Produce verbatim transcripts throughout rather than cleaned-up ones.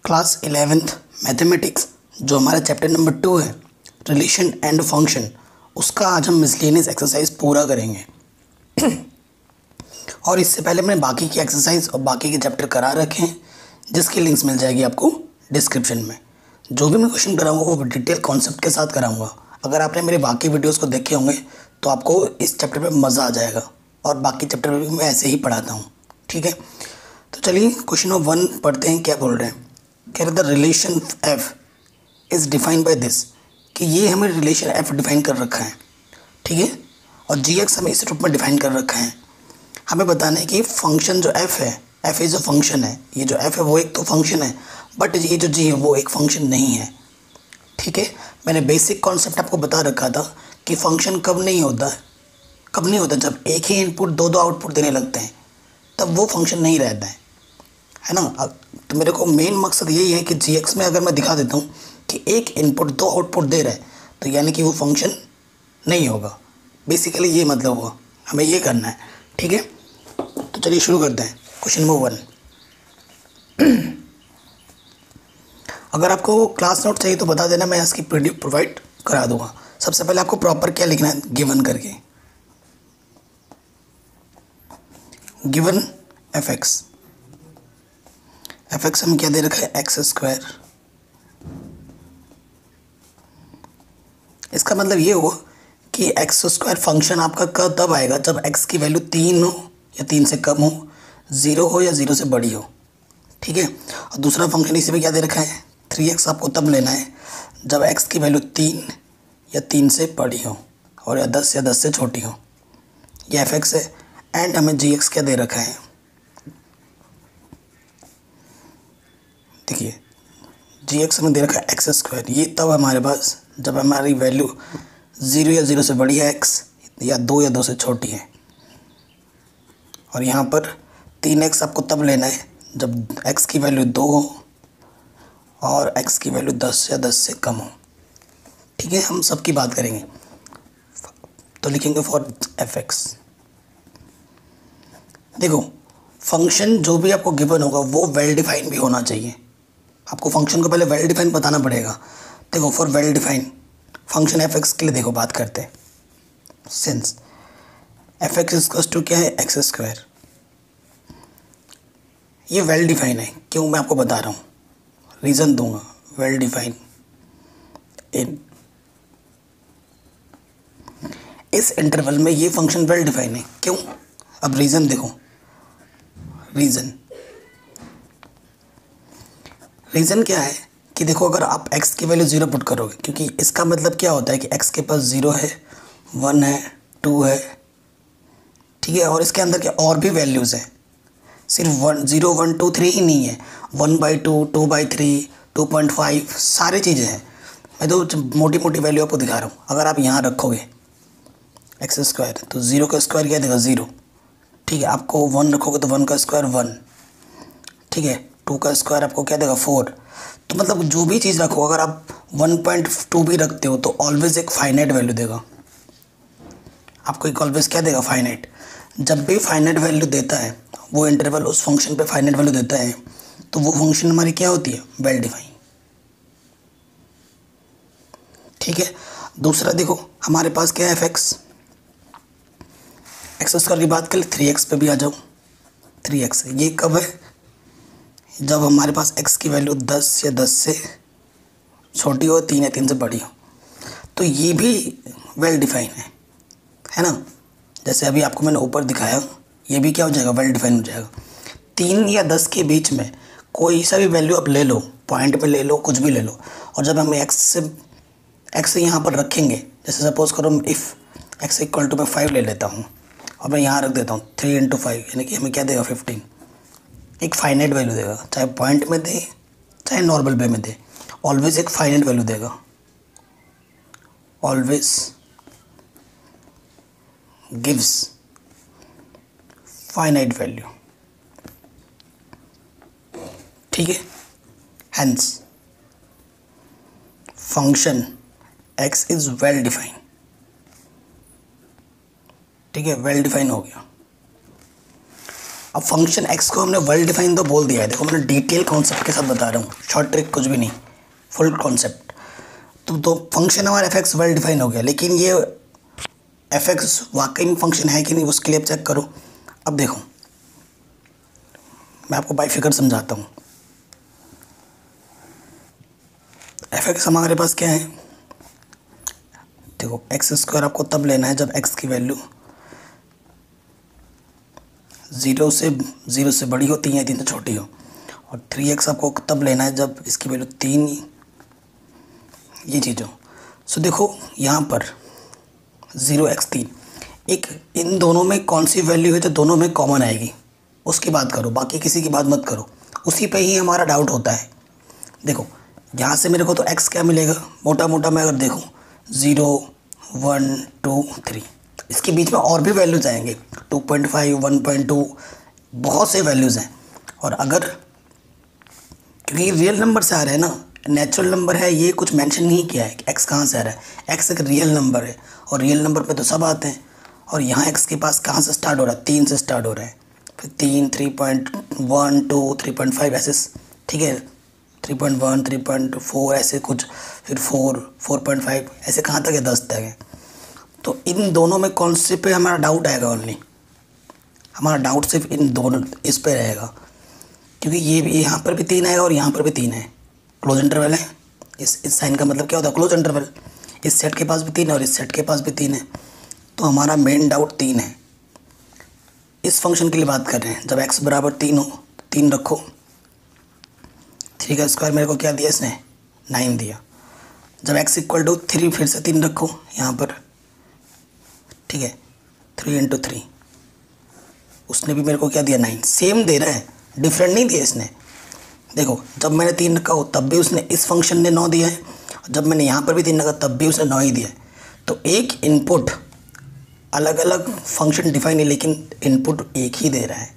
Class eleventh mathematics जो हमारा chapter number two है रिलेशन एंड फंक्शन, उसका आज हम मिसलेनियस एक्सरसाइज पूरा करेंगे। और इससे पहले मैंने बाकी की एक्सरसाइज और बाकी के चैप्टर करा रखे हैं, जिसकी लिंक्स मिल जाएगी आपको डिस्क्रिप्शन में। जो भी मैं क्वेश्चन कराऊंगा वो डिटेल कॉन्सेप्ट के साथ कराऊंगा। अगर आपने मेरे बाकी वीडियोस को देखे होंगे तो आपको इस चैप्टर पे मज़ा आ जाएगा, और बाकी चैप्टर में भी मैं ऐसे ही पढ़ाता हूँ। ठीक है, तो चलिए क्वेश्चन नंबर वन पढ़ते हैं। क्या बोल रहे हैं? कह रहे the relation F is defined by this, कि ये हमें रिलेशन एफ डिफाइन कर रखा है। ठीक है, और जी एक्स हमें इस रूप में डिफाइन कर रखा है। हमें बताना है कि फंक्शन जो एफ है, एफ इज़ अ फंक्शन है। ये जो एफ है वो एक तो फंक्शन है, बट ये जो जी है वो एक फंक्शन नहीं है। ठीक है, मैंने बेसिक कॉन्सेप्ट आपको बता रखा था कि फंक्शन कब नहीं होता है, कब नहीं होता जब एक ही इनपुट दो दो आउटपुट देने लगते हैं, तब वो फंक्शन नहीं रहता है, है ना। अब तो मेरे को मेन मकसद यही है कि जी एक्स में अगर मैं दिखा देता हूँ कि एक इनपुट दो आउटपुट दे रहा है, तो यानी कि वो फंक्शन नहीं होगा। बेसिकली ये मतलब हुआ, हमें ये करना है। ठीक है, तो चलिए शुरू करते हैं। Question number one. अगर आपको क्लास नोट चाहिए तो बता देना, मैं इसकी पीडीएफ प्रोवाइड करा दूंगा। सबसे पहले आपको प्रॉपर क्या लिखना है, गिवन करके। Given F x, F X हमें क्या दे रखा है, एक्स स्क्वायर। इसका मतलब ये हुआ कि एक्स स्क्वायर फंक्शन आपका कब तब आएगा जब एक्स की वैल्यू तीन हो या तीन से कम हो, ज़ीरो हो या ज़ीरो से बड़ी हो। ठीक है, और दूसरा फंक्शन इसी में क्या दे रखा है, थ्री एक्स आपको तब लेना है जब एक्स की वैल्यू तीन या तीन से बड़ी हो और या दस या दस से छोटी हो। ये एफ एक्स है। एंड हमें जी एक्स क्या दे रखा है, देखिए जी एक्स हमें दे रखा है एक्स स्क्वायर। ये तब हमारे पास जब हमारी वैल्यू ज़ीरो या ज़ीरो से बड़ी है एक्स, या दो या दो से छोटी है। और यहाँ पर तीन एक्स आपको तब लेना है जब एक्स की वैल्यू दो हो और एक्स की वैल्यू दस या दस से कम हो। ठीक है, हम सब की बात करेंगे। तो लिखेंगे फॉर एफ एक्स। देखो, फंक्शन जो भी आपको गिवन होगा वो वेल डिफाइन भी होना चाहिए। आपको फंक्शन को पहले वेल डिफाइन बताना पड़ेगा। देखो, for well define function F X के लिए देखो बात करते हैं। Since F x equals to क्या है, एक्स स्क्वायर। ये वेल डिफाइन है, क्यों मैं आपको बता रहा हूँ, रीज़न दूंगा। वेल डिफाइन इन इस इंटरवल में ये फंक्शन वेल डिफाइन है, क्यों? अब रीज़न देखो, रीज़न रीज़न क्या है कि देखो, अगर आप x की वैल्यू ज़ीरो पुट करोगे, क्योंकि इसका मतलब क्या होता है कि x के पास ज़ीरो है, वन है, टू है। ठीक है, और इसके अंदर क्या और भी वैल्यूज़ हैं, सिर्फ one zero one two three ही नहीं है, one by two, two by three, two point five, सारी चीज़ें हैं। मैं तो मोटी मोटी वैल्यू आपको दिखा रहा हूँ। अगर आप यहाँ रखोगे एक्स स्क्वायर तो ज़ीरो का स्क्वायर क्या देगा, ज़ीरो। ठीक है, आपको वन रखोगे तो वन का स्क्वायर वन। ठीक है, टू का स्क्वायर आपको क्या देगा, फोर। तो मतलब जो भी चीज़ रखो, अगर आप वन पॉइंट टू भी रखते हो तो ऑलवेज़ एक फाइनाइट वैल्यू देगा आपको, एक ऑलवेज़ क्या देगा, फाइनाइट। जब भी फाइनाइट वैल्यू देता है वो इंटरवल उस फंक्शन पे फाइनाइट वैल्यू देता है, तो वो फंक्शन हमारी क्या होती है, वेल डिफाइन। ठीक है, दूसरा देखो हमारे पास क्या है, एफ एक्स। एक्स स्क्वायर की बात करें, थ्री एक्स पे भी आ जाओ। थ्री एक्स ये कब है, जब हमारे पास x की वैल्यू दस या दस से छोटी हो, तीन या तीन से बड़ी हो। तो ये भी वेल डिफाइन है, है ना। जैसे अभी आपको मैंने ऊपर दिखाया, ये भी क्या हो जाएगा, वेल डिफाइन हो जाएगा। तीन या दस के बीच में कोई सा भी वैल्यू आप ले लो, पॉइंट पे ले लो, कुछ भी ले लो, और जब हम x से x से यहाँ पर रखेंगे, जैसे सपोज करो इफ़ x इक्वल टू मैं फाइव ले लेता हूँ और मैं यहाँ रख देता हूँ थ्री इंटू फाइव, यानी कि हमें क्या देगा, फिफ्टीन। एक फाइनाइट वैल्यू देगा, चाहे पॉइंट में दे चाहे नॉर्मल वे में दे, ऑलवेज एक फाइनाइट वैल्यू देगा, ऑलवेज गिव्स फाइनाइट वैल्यू। ठीक है, hence function x is well define. ठीक है, वेल डिफाइन हो गया। अब फंक्शन एक्स को हमने वेल डिफाइन तो बोल दिया है, देखो मैंने डिटेल कॉन्सेप्ट के साथ बता रहा हूँ, शॉर्ट ट्रिक कुछ भी नहीं, फुल कॉन्सेप्ट। तो दो फंक्शन हमारा एफ एक्स वेल डिफाइन हो गया, लेकिन ये एफ एक्स वाकई में फंक्शन है कि नहीं उसके लिए अब चेक करो। अब देखो मैं आपको बाई फिगर समझाता हूँ। एफ एक्स हमारे पास क्या है, देखो एक्स स्क्वायर आपको तब लेना है जब एक्स की वैल्यू ज़ीरो से ज़ीरो से बड़ी हो, तीन या तीन से छोटी हो, और थ्री एक्स आपको तब लेना है जब इसकी वैल्यू तीन ये चीज़ हो। सो देखो यहाँ पर ज़ीरो एक्स तीन, एक इन दोनों में कौन सी वैल्यू है जो दोनों में कॉमन आएगी उसकी बात करो, बाकी किसी की बात मत करो, उसी पे ही हमारा डाउट होता है। देखो यहाँ से मेरे को तो x क्या मिलेगा, मोटा मोटा मैं अगर देखूँ ज़ीरो वन टू थ्री, इसके बीच में और भी वैल्यूज़ आएंगे, two point five one point two, बहुत से वैल्यूज़ हैं। और अगर क्योंकि रियल नंबर से आ रहा है ना, नेचुरल नंबर है, ये कुछ मेंशन नहीं किया है कि x कहाँ से आ रहा है, x एक रियल नंबर है और रियल नंबर पे तो सब आते हैं। और यहाँ x के पास कहाँ से स्टार्ट हो रहा है, तीन से स्टार्ट हो रहा है, फिर तीन, three point one two, three point five ऐसे, ठीक है, three point one, three point four ऐसे कुछ, फिर फोर, फोर पॉइंट फाइव ऐसे कहाँ तक है, दस तक है। तो इन दोनों में कौन से पे हमारा डाउट आएगा, ओनली हमारा डाउट सिर्फ इन दोनों इस पे रहेगा, क्योंकि ये भी यहाँ पर भी तीन आएगा और यहाँ पर भी तीन है, क्लोज इंटरवल है। इस इस साइन का मतलब क्या होता है, क्लोज इंटरवल। इस सेट के पास भी तीन है और इस सेट के पास भी तीन है, तो हमारा मेन डाउट तीन है। इस फंक्शन के लिए बात कर रहे हैं, जब x बराबर तीन हो, तीन रखो, थ्री का स्क्वायर मेरे को क्या दिया इसने, नाइन दिया। जब x इक्वल टू थ्री, फिर से तीन रखो यहाँ पर, ठीक है, थ्री इंटू थ्री, उसने भी मेरे को क्या दिया, नाइन। सेम दे रहा है, डिफरेंट नहीं दिया इसने। देखो जब मैंने तीन रखा हो तब भी उसने, इस फंक्शन ने नौ दिया है, जब मैंने यहाँ पर भी तीन रखा तब भी उसने नौ ही दिया है। तो एक इनपुट, अलग अलग फंक्शन डिफाइन है लेकिन इनपुट एक ही दे रहा है।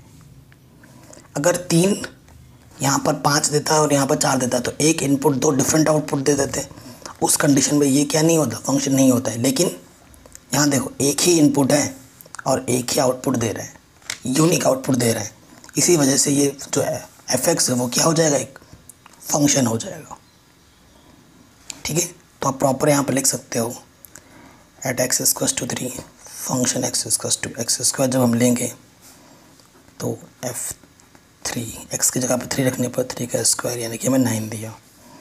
अगर तीन यहाँ पर पाँच देता है और यहाँ पर चार देता है तो एक इनपुट दो डिफरेंट आउटपुट दे देते, उस कंडीशन में ये क्या नहीं होता, फंक्शन नहीं होता है। लेकिन यहाँ देखो एक ही इनपुट है और एक ही आउटपुट दे रहा है, यूनिक आउटपुट दे रहा है, इसी वजह से ये जो है एफ एक्स है वो क्या हो जाएगा, एक फंक्शन हो जाएगा। ठीक है, तो आप प्रॉपर यहाँ पर लिख सकते हो, at X equals to three function X equals to X square जब हम लेंगे तो एफ थ्री, एक्स की जगह पर थ्री रखने पर थ्री का स्क्वायर यानी कि हमें नाइन दिया।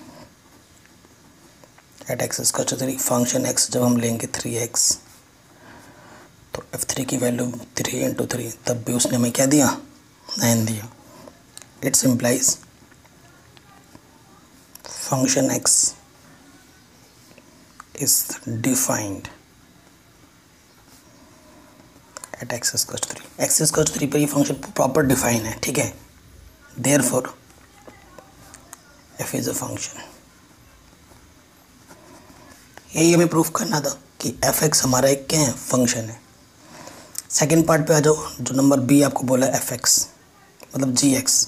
At X equals to three function X जब हम लेंगे थ्री एक्स, तो एफ थ्री की वैल्यू थ्री इंटू थ्री, तब भी उसने हमें क्या दिया, नाइन दिया। It's implies function X is defined at X equals to three. X equals to three पर ये फंक्शन प्रॉपर डिफाइन है, ठीक है। Therefore F is a function. यही हमें प्रूफ करना था कि एफ एक्स हमारा एक क्या है, फंक्शन है। सेकेंड पार्ट पे आ जाओ, जो नंबर बी आपको बोला एफ एक्स मतलब जी एक्स।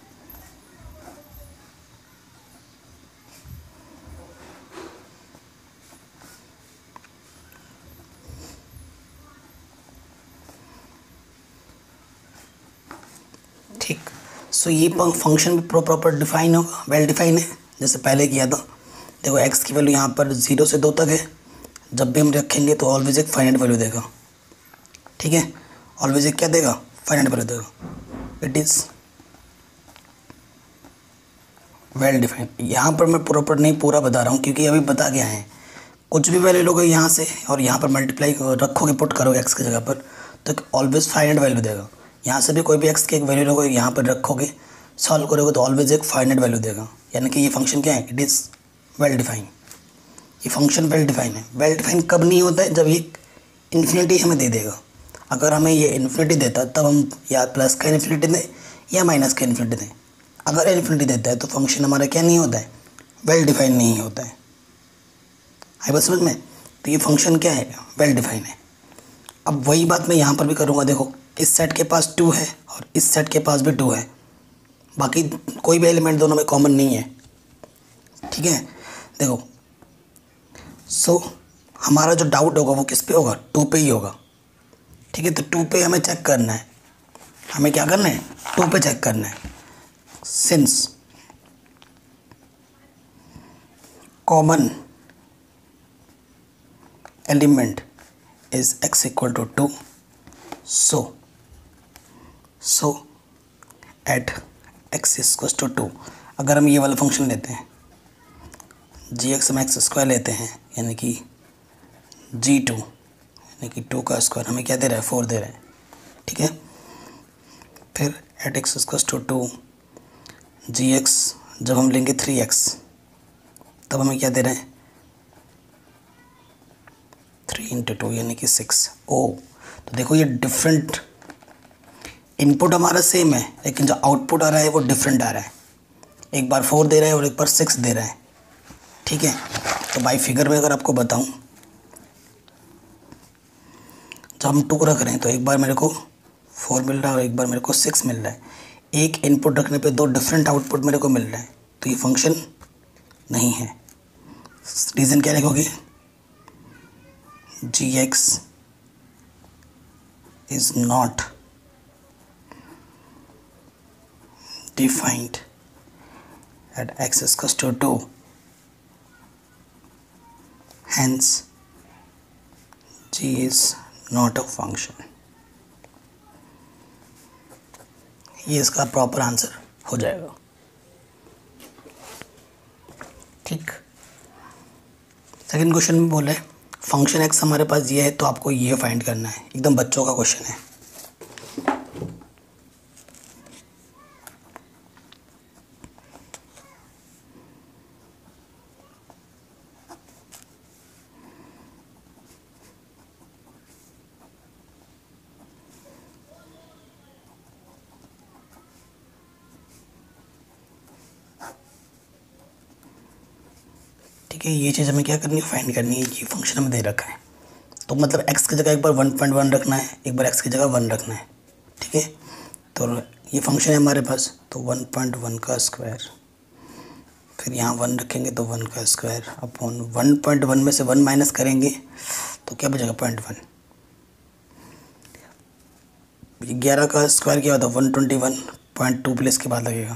ठीक, सो ये फंक्शन भी प्रॉपर डिफाइन होगा, वेल डिफाइन है, जैसे पहले किया था। देखो एक्स की वैल्यू यहाँ पर ज़ीरो से दो तक है, जब भी हम रखेंगे तो ऑलवेज एक फाइनाइट वैल्यू देगा, ठीक है, ऑलवेज एक क्या देगा, फाइनाइट वैल्यू देगा। It is well defined. यहाँ पर मैं प्रॉपर नहीं पूरा बता रहा हूँ क्योंकि अभी बता गया है, कुछ भी वैल्यू लोगे यहाँ से और यहाँ पर मल्टीप्लाई रखोगे, पुट करोगे एक्स की जगह पर तो ऑलवेज फाइनाइट वैल्यू देगा। यहाँ से भी कोई भी एक्स की एक वैल्यू लोगे, यहाँ पर रखोगे, सॉल्व करोगे तो ऑलवेज एक फाइनाइट वैल्यू देगा। यानी कि ये फंक्शन क्या है, इट इज़ वेल डिफाइन। ये फंक्शन वेल डिफाइन है। वेल डिफाइन कब नहीं होता है, जब ये इन्फिनिटी हमें दे देगा। अगर हमें ये इन्फिनिटी देता तब हम या प्लस का इन्फिनिटी दें या माइनस का इन्फिनिटी दें। अगर इन्फिनिटी देता है तो फंक्शन हमारा क्या नहीं होता है, वेल डिफाइन नहीं होता है। आई बस समझ में, तो ये फंक्शन क्या है, वेल डिफाइन है। अब वही बात मैं यहाँ पर भी करूँगा। देखो इस सेट के पास टू है और इस सेट के पास भी टू है, बाकी कोई भी एलिमेंट दोनों में कॉमन नहीं है, ठीक है। देखो सो so, हमारा जो डाउट होगा वो किस पे होगा, टू पे ही होगा, ठीक है। तो टू पे हमें चेक करना है, हमें क्या करना है, टू पे चेक करना है। Since common element is x equal to two, so so at x equal to two, अगर हम ये वाला फंक्शन लेते हैं जी एक्स में एक्स स्क्वायर लेते हैं, यानी कि जी टू यानी कि टू का स्क्वायर हमें क्या दे रहा है, फोर दे रहा है, ठीक है। फिर at X equal to two G x जब हम लेंगे थ्री एक्स तब हमें क्या दे रहे हैं, थ्री इंटू टू यानी कि सिक्स। ओ तो देखो ये डिफरेंट, इनपुट हमारा सेम है लेकिन जो आउटपुट आ रहा है वो डिफरेंट आ रहा है, एक बार फोर दे रहा है और एक बार सिक्स दे रहा है, ठीक है। तो बाई फिगर में अगर आपको बताऊं, जब हम टू रख रहे हैं तो एक बार मेरे को फोर मिल रहा है और एक बार मेरे को सिक्स मिल रहा है, एक इनपुट रखने पे दो डिफरेंट आउटपुट मेरे को मिल रहा है, तो ये फंक्शन नहीं है। रीज़न क्या लिखोगे, G X is not defined at X equals to two, hence g is not a function। ये इसका प्रॉपर आंसर हो जाएगा, ठीक। सेकंड क्वेश्चन में बोला है फंक्शन x हमारे पास ये है तो आपको ये फाइंड करना है, एकदम बच्चों का क्वेश्चन है। ठीक है, ये चीज़ हमें क्या करनी है, फाइंड करनी है। ये फंक्शन हमें दे रखा है तो मतलब x की जगह एक बार वन पॉइंट वन रखना है, एक बार x की जगह वन रखना है, ठीक है। तो ये फंक्शन है हमारे पास, तो वन पॉइंट वन का स्क्वायर, फिर यहाँ वन रखेंगे तो वन का square upon one point one में से वन माइनस करेंगे तो क्या बचेगा, पॉइंट वन। ग्यारह का स्क्वायर क्या होता है, one twenty one, point two plus के बाद लगेगा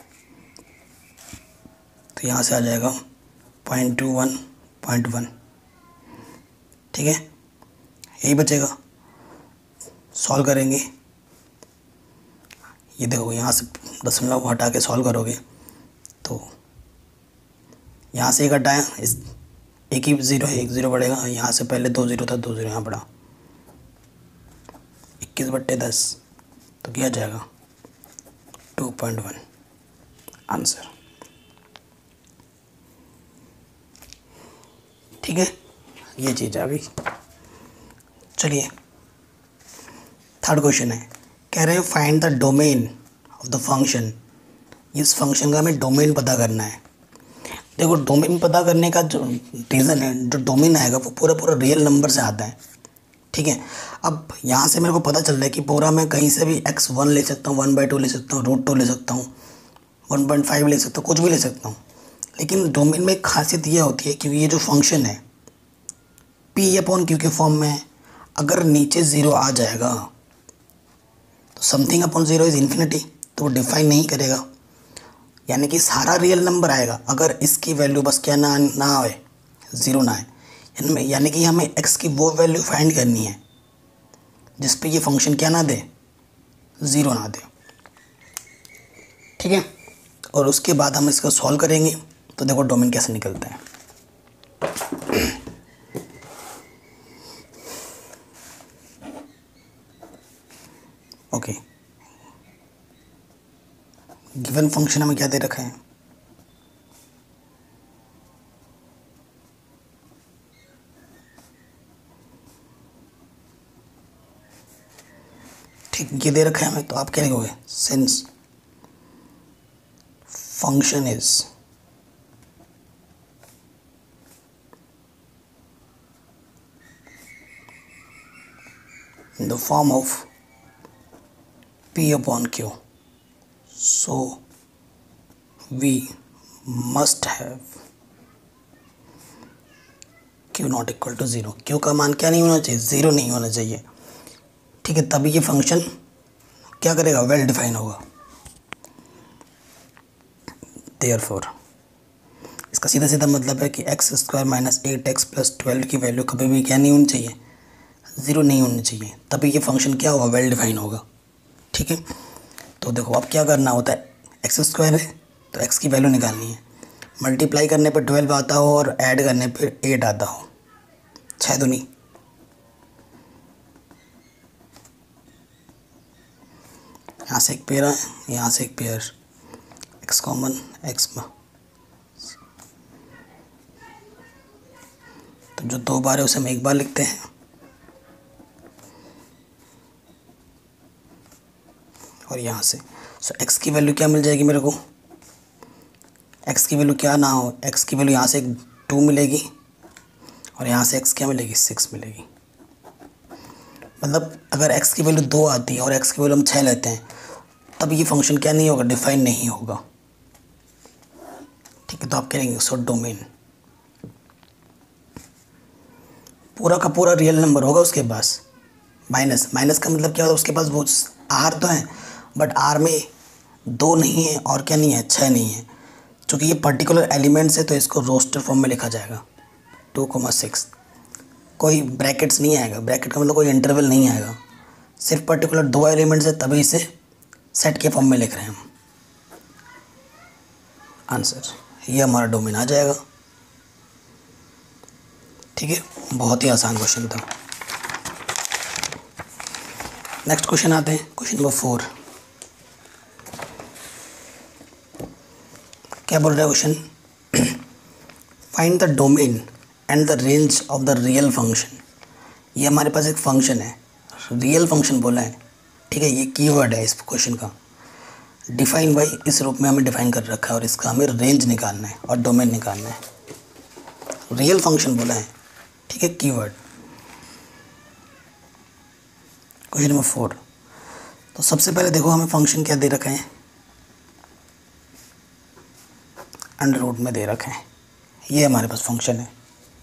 तो यहाँ से आ जाएगा point two one point one, ठीक है। यही बचेगा, सॉल्व करेंगे, ये देखो यहाँ से दशमलव हटा के सॉल्व करोगे तो यहाँ से एक हटाया, इस एक ही ज़ीरो है, एक ज़ीरो बढ़ेगा, यहाँ से पहले दो ज़ीरो था, दो ज़ीरो यहाँ बढ़ा, इक्कीस बट्टे दस तो क्या जाएगा, टू पॉइंट वन आंसर, ठीक है। ये चीज़ आ गई। चलिए थर्ड क्वेश्चन है, कह रहे हैं find the domain of the function. इस फंक्शन का हमें डोमेन पता करना है। देखो डोमेन पता करने का जो रीज़न है, जो डोमेन आएगा वो पूरा पूरा रियल नंबर से आता है, ठीक है। अब यहाँ से मेरे को पता चल रहा है कि पूरा मैं कहीं से भी एक्स वन ले सकता हूँ, वन बाई टू ले सकता हूँ, रूट टू ले सकता हूँ, वन पॉइंट फाइव ले सकता हूँ, कुछ भी ले सकता हूँ। लेकिन डोमेन में एक खासियत ये होती है कि ये जो फंक्शन है पी अपॉन क्यू के फॉर्म में, अगर नीचे ज़ीरो आ जाएगा तो something upon zero is infinity, तो वो डिफाइन नहीं करेगा, यानी कि सारा रियल नंबर आएगा अगर इसकी वैल्यू बस क्या ना ना आए, ज़ीरो ना आए। यानी कि हमें एक्स की वो वैल्यू फाइंड करनी है जिस पे ये फंक्शन क्या ना दे, ज़ीरो ना दे, ठीक है। और उसके बाद हम इसका सॉल्व करेंगे तो देखो डोमेन कैसे निकलता है। ओके, गिवन फंक्शन हमें क्या दे रखा है, ठीक ये दे रखा है हमें, तो आप क्या लिखोगे, since function is in the form of P upon Q, so we must have Q not equal to zero. Q का मान क्या नहीं होना चाहिए, ज़ीरो नहीं होना चाहिए, ठीक है। तभी ये फंक्शन क्या करेगा, वेल डिफाइन होगा। देयरफॉर इसका सीधा सीधा मतलब है कि x square minus eight x plus twelve की वैल्यू कभी भी क्या नहीं होनी चाहिए, ज़ीरो नहीं होनी चाहिए, तभी ये फंक्शन क्या होगा, वेल डिफाइन होगा। ठीक है, तो देखो अब क्या करना होता है, एक्स स्क्वायर है तो एक्स की वैल्यू निकालनी है, मल्टीप्लाई करने पे ट्वेल्व आता हो और ऐड करने पे एट आता हो, छः दूनी यहाँ से एक पेयर है, यहाँ से एक पेयर, एक्स कॉमन, एक्स में तो जो दो बार है उसे हम एक बार लिखते हैं, और यहाँ से सो so, x की वैल्यू क्या मिल जाएगी मेरे को, x की वैल्यू क्या ना हो, x की वैल्यू यहाँ से टू मिलेगी और यहाँ से x क्या मिलेगी, सिक्स मिलेगी। मतलब अगर x की वैल्यू दो आती है और x की वैल्यू हम छः लेते हैं तब ये फंक्शन क्या नहीं होगा, डिफाइन नहीं होगा। ठीक है, तो आप कहेंगे सो डोमेन पूरा का पूरा रियल नंबर होगा उसके पास, माइनस माइनस का मतलब क्या होता है, उसके पास वो आर तो है बट आर में दो नहीं है और क्या नहीं है, छः नहीं है। चूँकि ये पर्टिकुलर एलिमेंट्स है तो इसको रोस्टर फॉर्म में लिखा जाएगा, टू कोमा सिक्स, कोई ब्रैकेट्स नहीं आएगा, ब्रैकेट का मतलब कोई इंटरवल नहीं आएगा, सिर्फ पर्टिकुलर दो एलिमेंट्स है तभी इसे सेट के फॉर्म में लिख रहे हैं हम। आंसर ये हमारा डोमेन आ जाएगा। ठीक है, बहुत ही आसान क्वेश्चन था। नेक्स्ट क्वेश्चन आते हैं, क्वेश्चन नंबर फोर। क्या बोल रहा है question, find the domain and the range of the real function. ये हमारे पास एक फंक्शन है, रियल फंक्शन बोला है। ठीक है, ये कीवर्ड है इस क्वेश्चन का, डिफाइन बाई इस रूप में हमें डिफाइन कर रखा है और इसका हमें रेंज निकालना है और डोमेन निकालना है। रियल फंक्शन बोला है, ठीक है, कीवर्ड। क्वेश्चन नंबर फोर, तो सबसे पहले देखो हमें फंक्शन क्या दे रखा है, अंडर रूट में दे रखा है, ये हमारे पास फंक्शन है।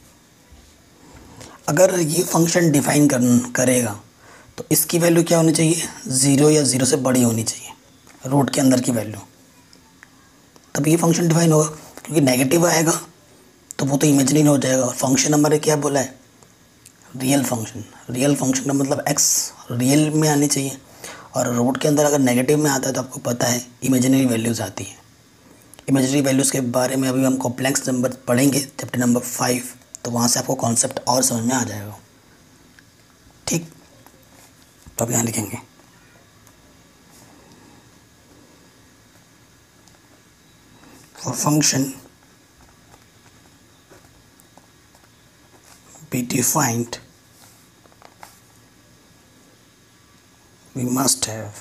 अगर ये फंक्शन डिफाइन कर करेगा तो इसकी वैल्यू क्या होनी चाहिए, ज़ीरो या ज़ीरो से बड़ी होनी चाहिए, रूट के अंदर की वैल्यू, तब ये फंक्शन डिफाइन होगा। क्योंकि नेगेटिव आएगा तो वो तो इमेजिनरी हो जाएगा। फंक्शन हमारे क्या बोला है, रियल फंक्शन। रियल फंक्शन का मतलब एक्स रियल में आनी चाहिए, और रूट के अंदर अगर नेगेटिव में आता है तो आपको पता है इमेजिनरी वैल्यूज़ आती हैं। इमेजिनरी वैल्यूज़ के बारे में अभी हम कॉम्प्लेक्स नंबर पढ़ेंगे चैप्टर नंबर फाइव, तो वहाँ से आपको कॉन्सेप्ट और समझ में आ जाएगा। ठीक, तो अब यहाँ लिखेंगे for function be defined, we must have,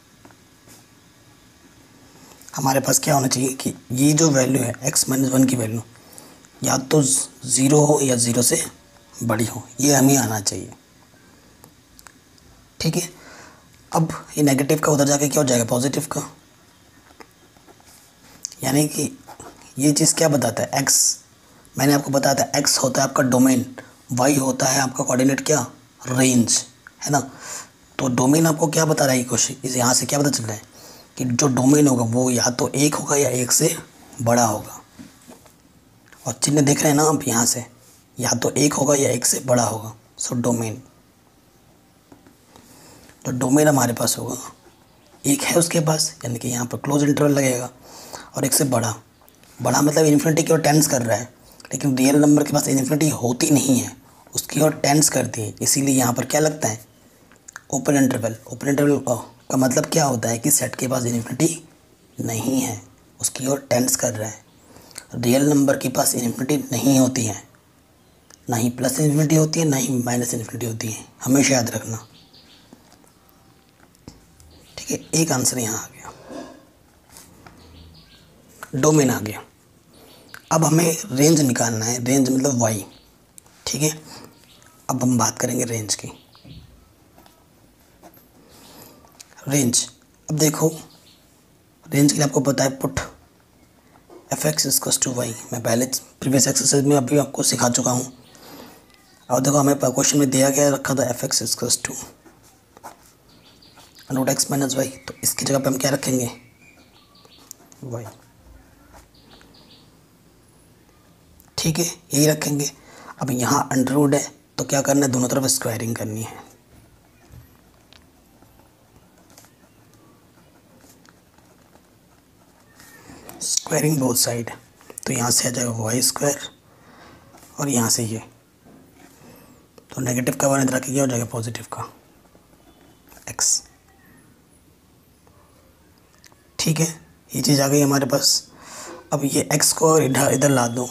हमारे पास क्या होना चाहिए कि ये जो वैल्यू है x माइनस वन की वैल्यू या तो ज़ीरो हो या ज़ीरो से बड़ी हो, ये हमें आना चाहिए। ठीक है, अब ये नेगेटिव का उधर जाके क्या हो जाएगा, पॉजिटिव का। यानी कि ये चीज़ क्या बताता है, x, मैंने आपको बताया था x होता है आपका डोमेन, y होता है आपका कोऑर्डिनेट क्या, रेंज, है ना। तो डोमेन आपको क्या बता रहा है क्वेश्चन, इस यहाँ से क्या पता चल रहा है कि जो डोमेन होगा वो या तो एक होगा या एक से बड़ा होगा। और चिन्ह देख रहे हैं ना आप यहाँ से, या तो एक होगा या एक से बड़ा होगा। सो डोमेन, तो डोमेन हमारे पास होगा एक है उसके पास, यानी कि यहाँ पर क्लोज इंटरवल लगेगा, और एक से बड़ा, बड़ा मतलब इन्फिनिटी की ओर टेंस कर रहा है, लेकिन रियल नंबर के पास इन्फिनिटी होती नहीं है, उसकी ओर टेंस करती है, इसीलिए यहाँ पर क्या लगता है, ओपन इंटरवल। ओपन इंटरवल का मतलब क्या होता है कि सेट के पास इन्फिनिटी नहीं है, उसकी ओर टेंस कर रहा है। रियल नंबर के पास इन्फिनिटी नहीं होती है, ना ही प्लस इन्फिनिटी होती है ना ही माइनस इन्फिनिटी होती है, हमेशा याद रखना। ठीक है, एक आंसर यहाँ आ गया, डोमेन आ गया। अब हमें रेंज निकालना है, रेंज मतलब वाई। ठीक है, अब हम बात करेंगे रेंज की। रेंज, अब देखो रेंज के लिए आपको पता है put f x equals to y, मैं पहले प्रीवियस एक्सरसाइज में अभी आपको सिखा चुका हूँ। अब देखो हमें क्वेश्चन में दिया गया रखा था f x equals to root x minus y, तो इसकी जगह पे हम क्या रखेंगे, वाई। ठीक है, यही रखेंगे। अब यहाँ अंडर रूट है तो क्या करना है, दोनों तरफ स्क्वायरिंग करनी है। स्क्वायरिंग बोथ साइड, तो यहाँ से आ जाएगा वाई स्क्वायर और यहाँ से ये, तो नेगेटिव का वन इधर आके क्या हो जाएगा, पॉजिटिव का एक्स। ठीक है, ये चीज़ आ गई हमारे पास। अब ये एक्स को अगर इधर इधर ला दो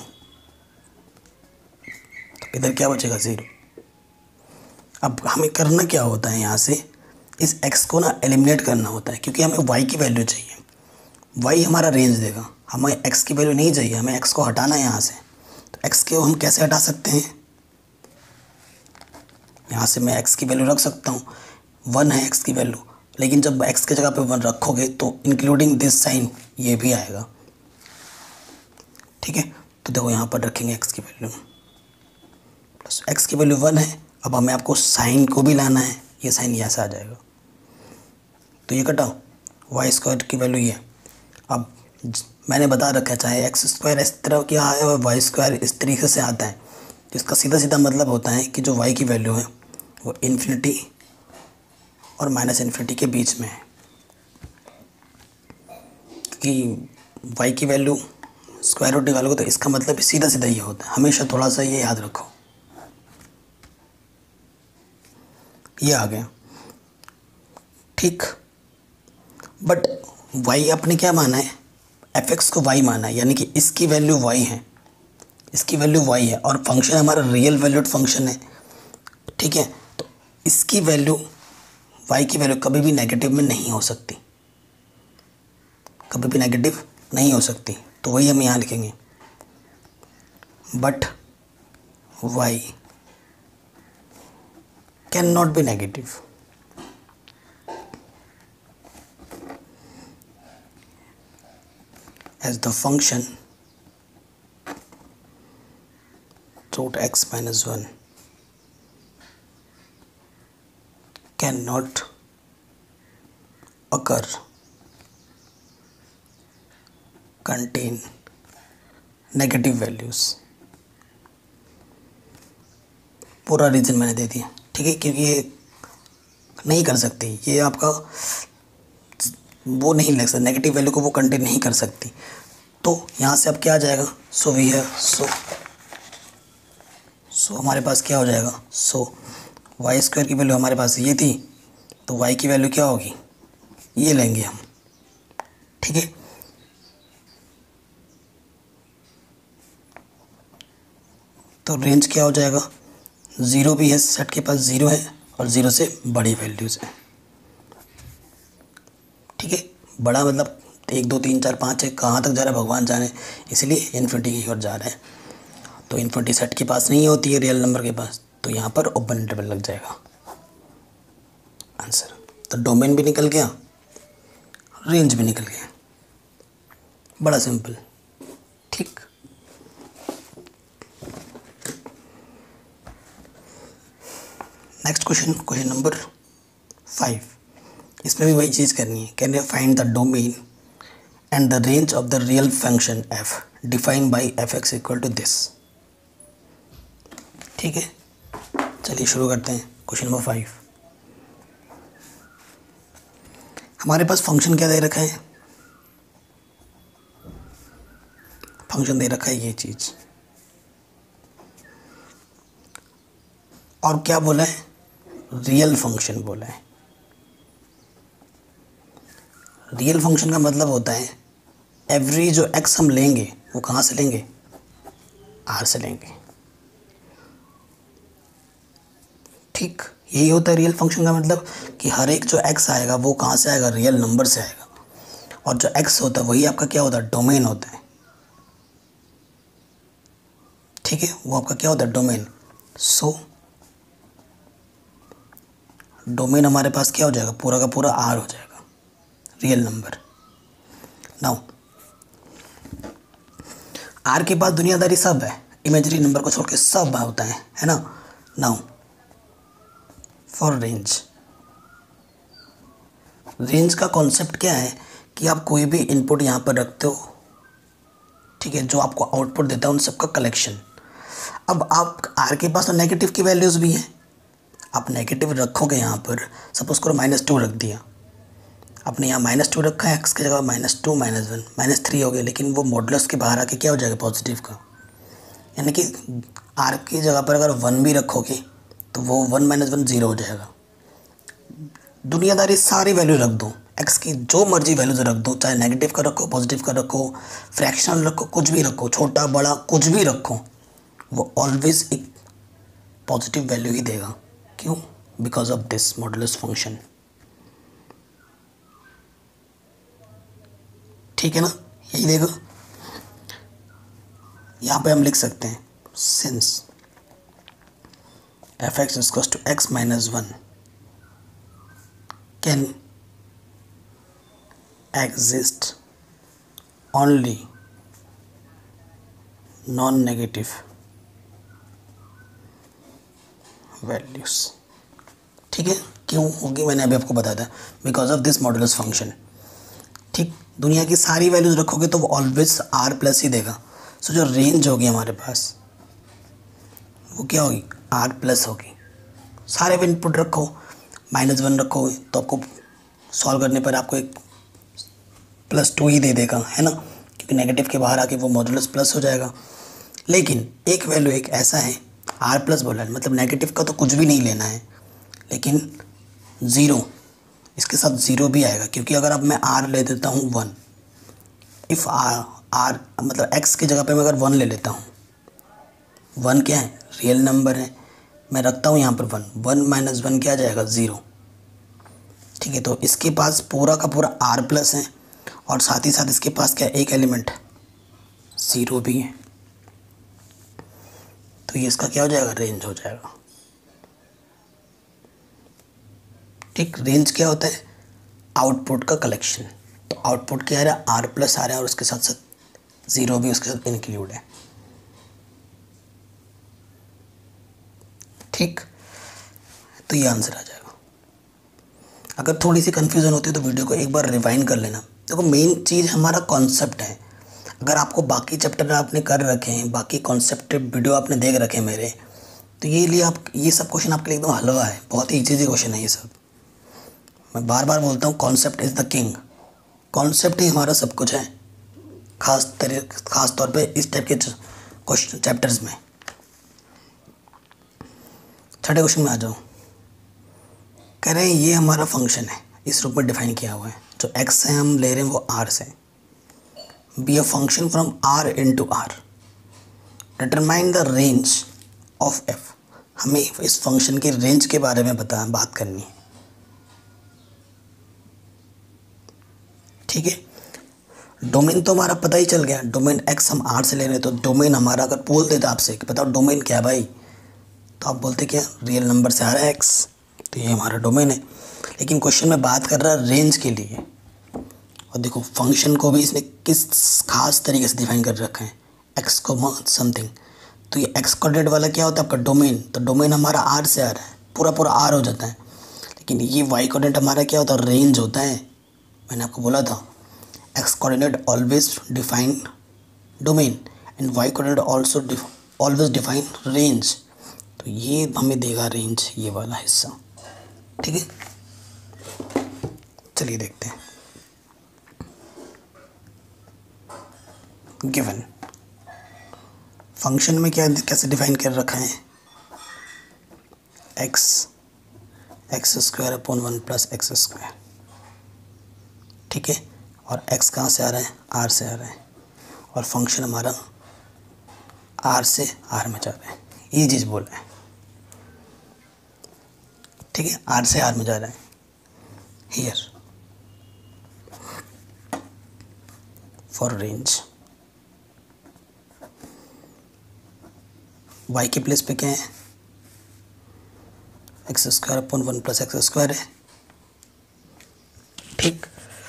तो इधर क्या बचेगा, ज़ीरो। अब हमें करना क्या होता है, यहाँ से इस एक्स को ना एलिमिनेट करना होता है, क्योंकि हमें वाई की वैल्यू चाहिए। वाई हमारा रेंज देगा, हमें एक्स की वैल्यू नहीं चाहिए, हमें एक्स को हटाना है यहाँ से। तो एक्स को हम कैसे हटा सकते हैं, यहाँ से मैं एक्स की वैल्यू रख सकता हूँ, वन है एक्स की वैल्यू, लेकिन जब एक्स की जगह पे वन रखोगे तो इंक्लूडिंग दिस साइन ये भी आएगा। ठीक है, तो देखो यहाँ पर रखेंगे एक्स की वैल्यू प्लस एक्स की वैल्यू वन है। अब हमें आपको साइन को भी लाना है, ये साइन यहाँ से आ जाएगा, तो ये कटाओ, वाई स्क्वायर की वैल्यू ये। अब मैंने बता रखा है चाहे एक्स स्क्वायर इस तरह क्या है और वाई स्क्वायर इस तरीके से आता है, इसका सीधा सीधा मतलब होता है कि जो वाई की वैल्यू है वो इन्फिनिटी और माइनस इन्फिनिटी के बीच में है। क्योंकि वाई की वैल्यू स्क्वायर रूट निकालोगे तो इसका मतलब सीधा सीधा ये होता है, हमेशा थोड़ा सा ये याद रखो। ये आ गया, ठीक। बट वाई आपने क्या माना है, एफ एक्स को वाई माना है, यानी कि इसकी वैल्यू वाई है, इसकी वैल्यू वाई है और फंक्शन हमारा रियल वैल्यूड फंक्शन है। ठीक है, तो इसकी वैल्यू वाई की वैल्यू कभी भी नेगेटिव में नहीं हो सकती, कभी भी नेगेटिव नहीं हो सकती, तो वही हम यहाँ लिखेंगे, but y can not be negative. as the function root x minus one cannot occur contain negative values। पूरा रीजन मैंने दे दिया, ठीक है, क्योंकि ये नहीं कर सकती, ये आपका वो नहीं लग सकता, नेगेटिव वैल्यू को वो कंटेन नहीं कर सकती। तो यहाँ से अब क्या आ जाएगा, सो वी है सो सो हमारे पास क्या हो जाएगा, सो वाई स्क्वायर की वैल्यू हमारे पास ये थी, तो वाई की वैल्यू क्या होगी, ये लेंगे हम। ठीक है, तो रेंज क्या हो जाएगा, ज़ीरो भी है, सेट के पास ज़ीरो है और ज़ीरो से बड़ी वैल्यूज़ है। ठीक है, बड़ा मतलब एक दो तीन चार पाँच है, कहाँ तक जा रहा है भगवान जाने, इसलिए इन्फिनिटी की ओर जा रहा है। तो इन्फिनिटी सेट के पास नहीं होती है रियल नंबर के पास, तो यहाँ पर ओपन इंटरवल लग जाएगा आंसर। तो डोमेन भी निकल गया, रेंज भी निकल गया, बड़ा सिंपल। ठीक, next question, question number five. इसमें भी वही चीज़ करनी है, can you find the domain and the range of the real function f defined by f x equal to this. ठीक है, चलिए शुरू करते हैं। क्वेश्चन नंबर फाइव, हमारे पास फंक्शन क्या दे रखा है, फंक्शन दे रखा है ये चीज़, और क्या बोला है, रियल फंक्शन बोला है। रियल फंक्शन का मतलब होता है एवरी जो एक्स हम लेंगे वो कहाँ से लेंगे, आर से लेंगे। ठीक, यही होता है रियल फंक्शन का मतलब, कि हर एक जो एक्स आएगा वो कहाँ से आएगा, रियल नंबर से आएगा, और जो एक्स होता है वही आपका क्या होता है, डोमेन होता है। ठीक है, वो आपका क्या होता है, डोमेन। सो डोमेन हमारे पास क्या हो जाएगा, पूरा का पूरा आर हो जाएगा, रियल नंबर। नाउ आर के पास दुनियादारी सब है, इमेजरी नंबर को छोड़ के सब होता है है ना। नाउ फॉर रेंज, रेंज का कॉन्सेप्ट क्या है कि आप कोई भी इनपुट यहाँ पर रखते हो, ठीक है, जो आपको आउटपुट देता है उन सबका कलेक्शन। अब आप आर के पास तो नेगेटिव की वैल्यूज़ भी हैं, आप नेगेटिव रखोगे यहाँ पर, सपोज करो माइनस टू रख दिया आपने, यहाँ माइनस टू रखा है, एक्स की जगह minus two minus one minus three हो गया, लेकिन वो मॉडुलस के बाहर आके क्या हो जाएगा, पॉजिटिव का। यानी कि आर की जगह पर अगर वन भी रखोगे तो वो वन माइनस वन ज़ीरो हो जाएगा। दुनियादारी सारी वैल्यू रख दो, एक्स की जो मर्जी वैल्यूज रख दो, चाहे नेगेटिव का रखो, पॉजिटिव का रखो, फ्रैक्शनल रखो, कुछ भी रखो, छोटा बड़ा कुछ भी रखो, वो ऑलवेज एक पॉजिटिव वैल्यू ही देगा। क्यों? Because of this modulus function. ठीक है ना, यही देगा। यहाँ पे हम लिख सकते हैं since F x equals to x minus one can exist only non negative values. ठीक है, क्यों होगी मैंने अभी आपको बताया था, because of this modulus function. ठीक, दुनिया की सारी वैल्यूज रखोगे तो वो ऑलवेज आर प्लस ही देगा। सो जो रेंज होगी हमारे पास वो क्या होगी, आर प्लस होगी। सारे भी इनपुट रखो, माइनस वन रखोगे तो आपको सॉल्व करने पर आपको एक प्लस टू ही दे देगा, है ना, क्योंकि नेगेटिव के बाहर आके वो मॉडुलस प्लस हो जाएगा। लेकिन एक वैल्यू एक ऐसा है, आर प्लस बोला है, मतलब नेगेटिव का तो कुछ भी नहीं लेना है, लेकिन ज़ीरो इसके साथ ज़ीरो भी आएगा, क्योंकि अगर अब मैं आर ले देता हूँ वन, इफ़ आर आर मतलब एक्स की जगह पे मैं अगर वन ले लेता हूँ, वन क्या है, रियल नंबर है, मैं रखता हूँ यहाँ पर वन, वन माइनस वन क्या आ जाएगा, ज़ीरो। ठीक है, तो इसके पास पूरा का पूरा आर प्लस है और साथ ही साथ इसके पास क्या, एक एलिमेंट ज़ीरो भी है, तो ये इसका क्या हो जाएगा, रेंज हो जाएगा। ठीक, रेंज क्या होता है, आउटपुट का कलेक्शन। तो आउटपुट क्या आ रहा है, आर प्लस आ रहा है और उसके साथ साथ ज़ीरो भी उसके साथ इंक्लूड है। ठीक, तो ये आंसर आ जाएगा। अगर थोड़ी सी कन्फ्यूज़न होती है तो वीडियो को एक बार रिवाइंड कर लेना। देखो, मेन चीज़ हमारा कॉन्सेप्ट है। अगर आपको बाकी चैप्टर आपने कर रखे हैं, बाकी कॉन्सेप्ट वीडियो आपने देख रखे हैं मेरे, तो ये लिए आप ये सब क्वेश्चन आपके लिए एकदम हलवा है, बहुत ही इजी क्वेश्चन है ये सब। मैं बार बार बोलता हूँ, concept is the king. Concept ही हमारा सब कुछ है, खास तरी खास तौर पे इस टाइप के क्वेश्चन चैप्टर्स में। छठे क्वेश्चन में आ जाओ। कह रहे हैं ये हमारा फंक्शन है, इस रूप में डिफाइन किया हुआ है, जो एक्स है हम ले रहे हैं वो आर से, be a function from R into R, determine the range of f. हमें इस फंक्शन के रेंज के बारे में बता बात करनी है। ठीक है, डोमेन तो हमारा पता ही चल गया, डोमेन एक्स हम आर से ले रहे हैं, तो डोमेन हमारा अगर बोल देता आपसे कि बताओ डोमेन क्या है भाई, तो आप बोलते क्या, रियल नंबर से आ रहा है एक्स, तो ये हमारा डोमेन है। लेकिन क्वेश्चन में बात कर रहा है रेंज के लिए, और देखो फंक्शन को भी इसने किस खास तरीके से डिफाइन कर रखा है, एक्स को समथिंग, तो ये एक्स कोऑर्डिनेट वाला क्या होता है आपका डोमेन, तो डोमेन हमारा आर से आ रहा है, पूरा पूरा आर हो जाता है। लेकिन ये वाई कोऑर्डिनेट हमारा क्या होता है, रेंज होता है। मैंने आपको बोला था x coordinate always define domain and y coordinate also always define range, तो ये हमें देगा रेंज, ये वाला हिस्सा। ठीक है, चलिए देखते हैं। गिवन फंक्शन में क्या कैसे डिफाइन कर रखा है, x x square upon one plus x square. ठीक है, और x कहाँ से आ रहा है, r से आ रहा है, और फंक्शन हमारा r से r में जा रहा है, ये चीज़ बोल रहा है। ठीक है, r से r में जा रहा है। हियर फॉर रेंज y के प्लेस पे क्या है, x square upon one plus x square है। ठीक,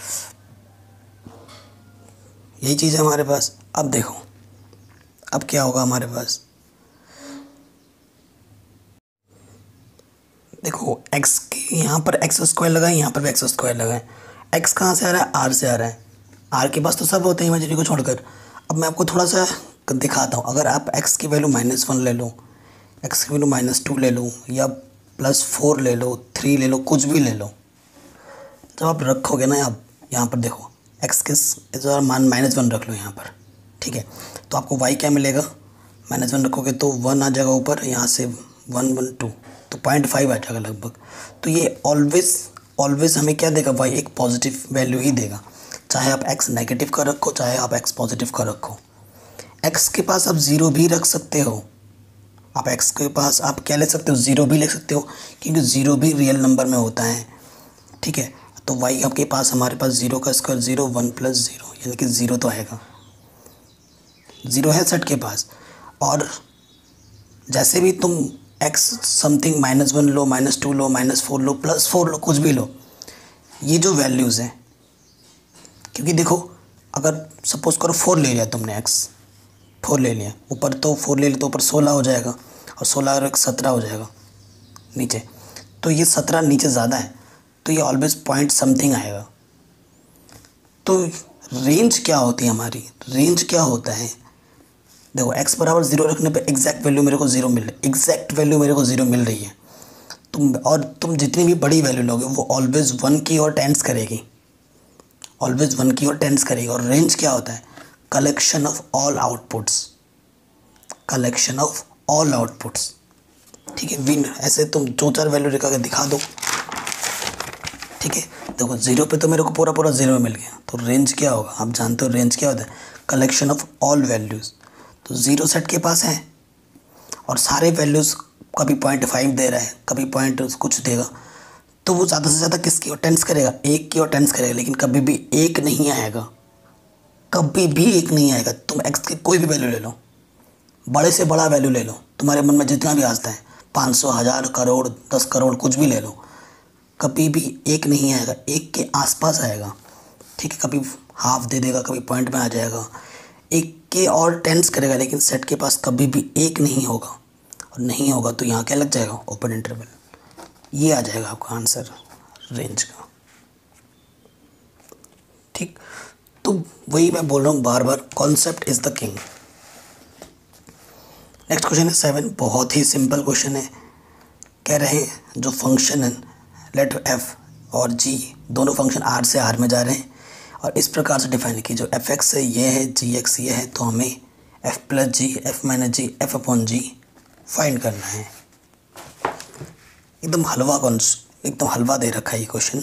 यही चीज़ है हमारे पास। अब देखो अब क्या होगा हमारे पास, देखो x के यहाँ पर एक्स स्क्वायर लगाएं, यहाँ पर भी एक्स स्क्वायर लगाएं। एक्स कहाँ से आ रहा है? आर से आ रहा है। आर के पास तो सब होते हैं इमेजिनरी को छोड़कर। अब मैं आपको थोड़ा सा दिखाता हूँ। अगर आप एक्स की वैल्यू माइनस वन ले लो, एक्स की वैल्यू माइनस टू ले लो, या प्लस फोर ले लो, थ्री ले लो, कुछ भी ले लो, जब आप रखोगे ना, आप यहाँ पर देखो एक्स के मान माइनस वन रख लो यहाँ पर, ठीक है। तो आपको वाई क्या मिलेगा? माइनस वन रखोगे तो वन आ जाएगा ऊपर, यहाँ से वन वन टू, तो पॉइंट फाइव आ जाएगा लगभग। तो ये ऑलवेज ऑलवेज हमें क्या देगा? वाई एक पॉजिटिव वैल्यू ही देगा, चाहे आप एक्स नेगेटिव का रखो, चाहे आप एक्स पॉजिटिव का रखो। एक्स के पास आप ज़ीरो भी रख सकते हो। आप एक्स के पास आप क्या ले सकते हो? ज़ीरो भी ले सकते हो, क्योंकि ज़ीरो भी रियल नंबर में होता है, ठीक है। तो वाई आपके पास, हमारे पास ज़ीरो का square zero, one plus zero, यानी कि ज़ीरो तो आएगा। ज़ीरो है सेट के पास। और जैसे भी तुम एक्स समथिंग माइनस वन लो, माइनस टू लो, माइनस फोर लो, प्लस फोर लो, कुछ भी लो, ये जो वैल्यूज़ हैं, क्योंकि देखो अगर सपोज करो फोर ले लिया तुमने, एक्स फोर ले लिया, ऊपर तो फोर ले लिया तो ऊपर सोलह हो जाएगा, और सोलह और एक सत्रह हो जाएगा नीचे, तो ये सत्रह नीचे ज़्यादा है, तो ये ऑलवेज पॉइंट समथिंग आएगा। तो रेंज क्या होती है हमारी? रेंज क्या होता है? देखो एक्स बराबर ज़ीरो रखने पे एग्जैक्ट वैल्यू मेरे को ज़ीरो मिल रही एग्जैक्ट वैल्यू मेरे को ज़ीरो मिल रही है। तुम और तुम जितनी भी बड़ी वैल्यू लोगे वो ऑलवेज वन की ओर टेंड्स करेगी, ऑलवेज वन की ओर टेंड्स करेगी। और रेंज क्या होता है? Collection of all outputs, collection of all outputs, ठीक है। विन ऐसे तुम दो चार वैल्यू लिखा के दिखा दो, ठीक है। देखो ज़ीरो पे तो मेरे को पूरा पूरा ज़ीरो मिल गया, तो रेंज क्या होगा? आप जानते हो रेंज क्या होता है? Collection of all values. तो ज़ीरो सेट के पास है और सारे वैल्यूज़ कभी पॉइंट फाइव दे रहा है, कभी पॉइंट कुछ देगा, तो वो ज़्यादा से ज़्यादा किसकी ओर टेंस करेगा? एक की ओर टेंस करेगा, लेकिन कभी भी एक नहीं आएगा, कभी भी एक नहीं आएगा। तुम एक्स की कोई भी वैल्यू ले लो, बड़े से बड़ा वैल्यू ले लो, तुम्हारे मन में जितना भी आता है, पाँच सौ, हज़ार, करोड़, दस करोड़, कुछ भी ले लो, कभी भी एक नहीं आएगा, एक के आसपास आएगा, ठीक है। कभी हाफ दे देगा, कभी पॉइंट में आ जाएगा, एक के और टेंस करेगा, लेकिन सेट के पास कभी भी एक नहीं होगा। और नहीं होगा तो यहाँ क्या लग जाएगा? Open interval. ये आ जाएगा आपका आंसर रेंज का, ठीक। तो वही मैं बोल रहा हूँ बार बार, concept is the king. Next question है सेवन, बहुत ही सिंपल क्वेश्चन है। कह रहे हैं जो फंक्शन है लेट एफ और जी दोनों फंक्शन आर से आर में जा रहे हैं, और इस प्रकार से डिफाइन की जो एफ एक्स है ये है, जी एक्स ये है, तो हमें f plus g, f minus g, f upon g find करना है। एकदम हलवा कौन एकदम हलवा दे रखा है ये क्वेश्चन,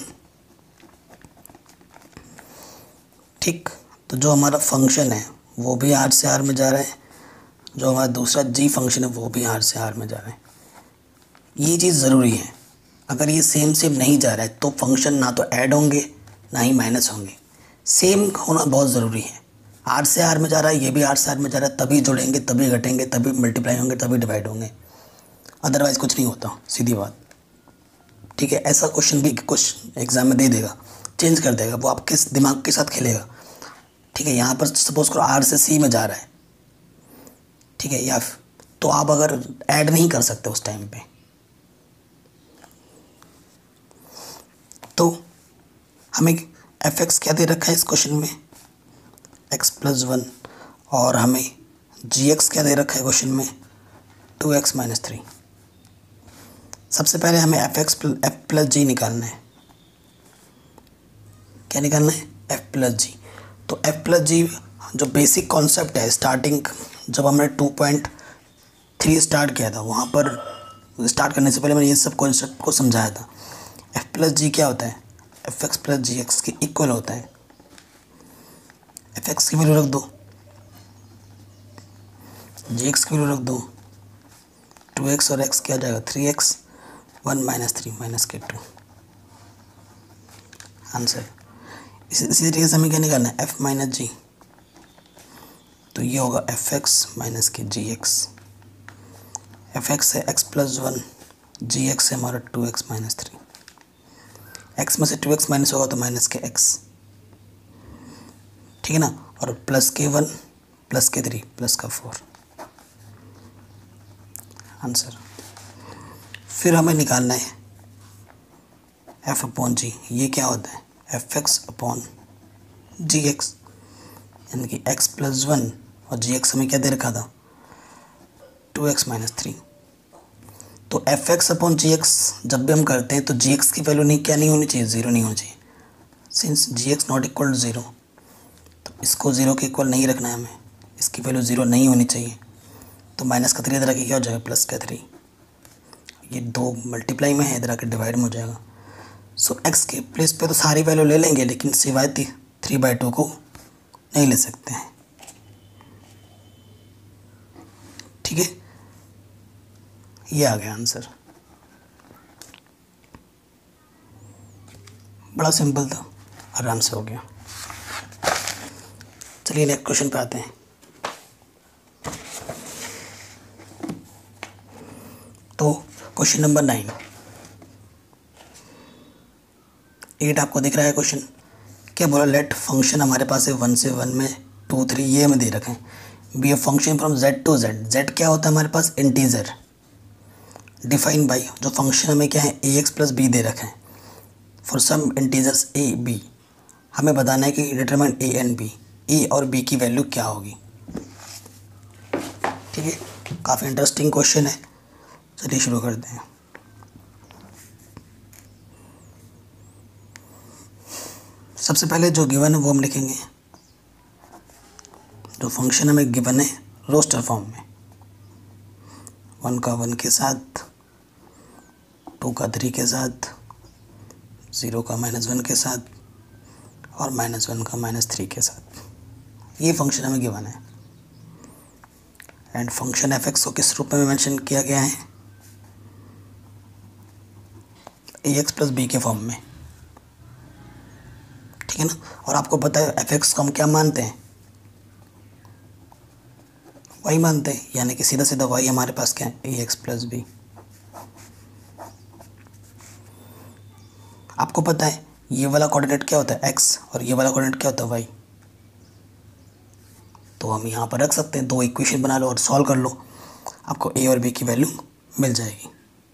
ठीक। तो जो हमारा फंक्शन है वो भी आर से आर में जा रहा है, जो हमारा दूसरा जी फंक्शन है वो भी आर से आर में जा रहा है। ये चीज़ ज़रूरी है। अगर ये सेम सेम नहीं जा रहा है तो फंक्शन ना तो ऐड होंगे ना ही माइनस होंगे, सेम होना बहुत ज़रूरी है। आर से आर में जा रहा है, ये भी आर से आर में जा रहा है, तभी जुड़ेंगे, तभी घटेंगे, तभी मल्टीप्लाई होंगे, तभी डिवाइड होंगे, अदरवाइज़ कुछ नहीं होता, सीधी बात, ठीक है। ऐसा क्वेश्चन भी कुछ एग्ज़ाम में दे देगा, चेंज कर देगा, वो आपके दिमाग के साथ खेलेगा, ठीक है। यहाँ पर सपोज करो आर से सी में जा रहा है, ठीक है, या तो आप अगर ऐड नहीं कर सकते उस टाइम पे, तो हमें एफ एक्स क्या दे रखा है इस क्वेश्चन में? एक्स प्लस वन, और हमें जी एक्स क्या दे रखा है क्वेश्चन में? Two x minus three. सबसे पहले हमें f x f plus g निकालना है। क्या निकालना है? F plus g. तो एफ प्लस जी जो बेसिक कॉन्सेप्ट है, स्टार्टिंग जब हमने टू पॉइंट थ्री स्टार्ट किया था, वहाँ पर स्टार्ट करने से पहले मैंने ये सब कॉन्सेप्ट को समझाया था। एफ प्लस जी क्या होता है? F X plus G X के इक्वल होता है। एफ एक्स की वैल्यू रख दो, जी एक्स की वैल्यू रख दो, टू एक्स और एक्स क्या जाएगा? Three x, one minus three minus के टू, आंसर। इसी इसी तरीके से हमें क्या निकालना है? एफ माइनस जी, तो ये होगा एफ एक्स माइनस के जी एक्स। एफ एक्स है x plus one, g x है हमारा two x minus three. X में से टू एक्स माइनस होगा तो माइनस के एक्स, ठीक है ना, और प्लस के वन, प्लस के थ्री, प्लस का फोर, आंसर। फिर हमें निकालना है एफ अपॉन जी, ये क्या होता है F x upon g x, यानी कि एक्स प्लस वन और जी एक्स हमें क्या दे रखा था टू एक्स माइनस थ्री। तो f x upon g x जब भी हम करते हैं तो जी एक्स की वैल्यू नहीं क्या नहीं होनी चाहिए, ज़ीरो नहीं होनी चाहिए। Since g x not equal to zero, तो इसको ज़ीरो के इक्वल नहीं रखना है हमें, इसकी वैल्यू ज़ीरो नहीं होनी चाहिए। तो माइनस का थ्री इधर आके क्या हो जाएगा प्लस का थ्री, ये दो मल्टीप्लाई में है, इधर आके डिवाइड में हो जाएगा। सो एक्स के प्लेस पे तो सारी वैल्यू ले लेंगे, लेकिन सिवाय थ्री बाई टू को नहीं ले सकते हैं। ठीक है, ये आ गया आंसर, बड़ा सिंपल था, आराम से हो गया। चलिए नेक्स्ट क्वेश्चन पे आते हैं। तो क्वेश्चन नंबर नाइन, एट आपको दिख रहा है क्वेश्चन, क्या बोला, लेट फंक्शन हमारे पास है वन से वन में टू थ्री ये हमें दे रखे हैं, be a function from Z to Z, Z क्या होता है हमारे पास इंटीजर, डिफाइन बाई, जो फंक्शन हमें क्या है ए एक्स प्लस बी दे रखे हैं, for some integers a b, हमें बताना है कि determine a and b, a और बी की वैल्यू क्या होगी। ठीक है, काफ़ी इंटरेस्टिंग क्वेश्चन है, चलिए शुरू करते हैं। सबसे पहले जो गिवन है वो हम लिखेंगे, जो फंक्शन हमें गिवन है रोस्टर फॉर्म में, वन का वन के साथ, टू का थ्री के साथ, ज़ीरो का माइनस वन के साथ और माइनस वन का माइनस थ्री के साथ, ये फंक्शन हमें गिवन है। एंड फंक्शन एफ एक्स को किस रूप में मेंशन किया गया है, ए एक्स प्लस बी के फॉर्म में। ठीक है ना, और आपको पता है एफ एक्स को हम क्या मानते हैं, वाई मानते हैं, यानी कि सीधा सीधा वाई हमारे पास क्या है ए एक्स प्लस बी। आपको पता है ये वाला कोऑर्डिनेट क्या होता है एक्स और ये वाला कोऑर्डिनेट क्या होता है वाई, तो हम यहाँ पर रख सकते हैं, दो इक्वेशन बना लो और सॉल्व कर लो, आपको ए और बी की वैल्यू मिल जाएगी।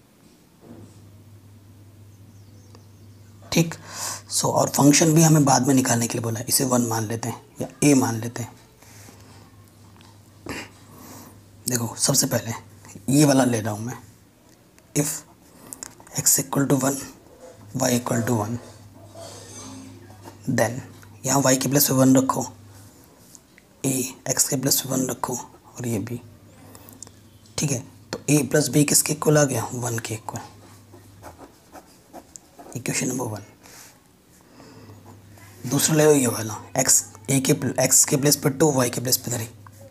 ठीक, सो और फंक्शन भी हमें बाद में निकालने के लिए बोला है, इसे वन मान लेते हैं या ए मान लेते हैं। देखो सबसे पहले ये वाला ले रहा हूँ मैं, if x equal to one y equal to one, then यहाँ वाई के प्लस पे वन रखो, ए एक्स के प्लस पे वन रखो और ये बी। ठीक है, तो ए प्लस बी किसके इक्वल आ गया, वन के इक्वल, इक्वेशन नंबर वन। दूसरा ले लो ये वाला, एक्स ए के एक्स के प्लेस पे टू, वाई के प्लेस पे थ्री।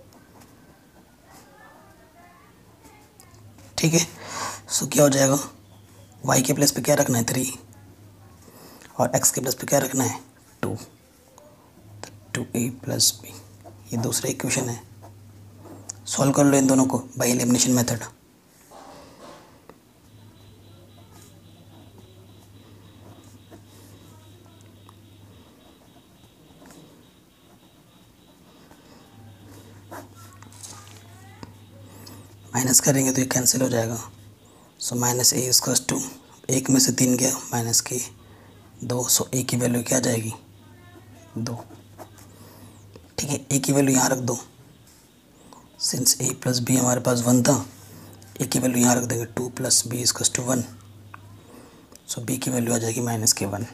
ठीक है, सो क्या हो जाएगा, वाई के प्लेस पे क्या रखना है थ्री और एक्स के प्लेस पे क्या रखना है two, two a plus b, ये दूसरा इक्वेशन है। सॉल्व कर लो इन दोनों को बाय एलिमिनेशन मेथड। माइनस करेंगे तो ये कैंसिल हो जाएगा, सो माइनस ए इसकस टू, एक में से तीन गया माइनस के दो, सो ए की वैल्यू क्या आ जाएगी दो। ठीक है, ए की वैल्यू यहाँ रख दो, सिंस ए प्लस बी हमारे पास वन था, ए की वैल्यू यहाँ रख देंगे टू प्लस बी इसकस टू वन, सो बी की वैल्यू आ जाएगी माइनस के वन।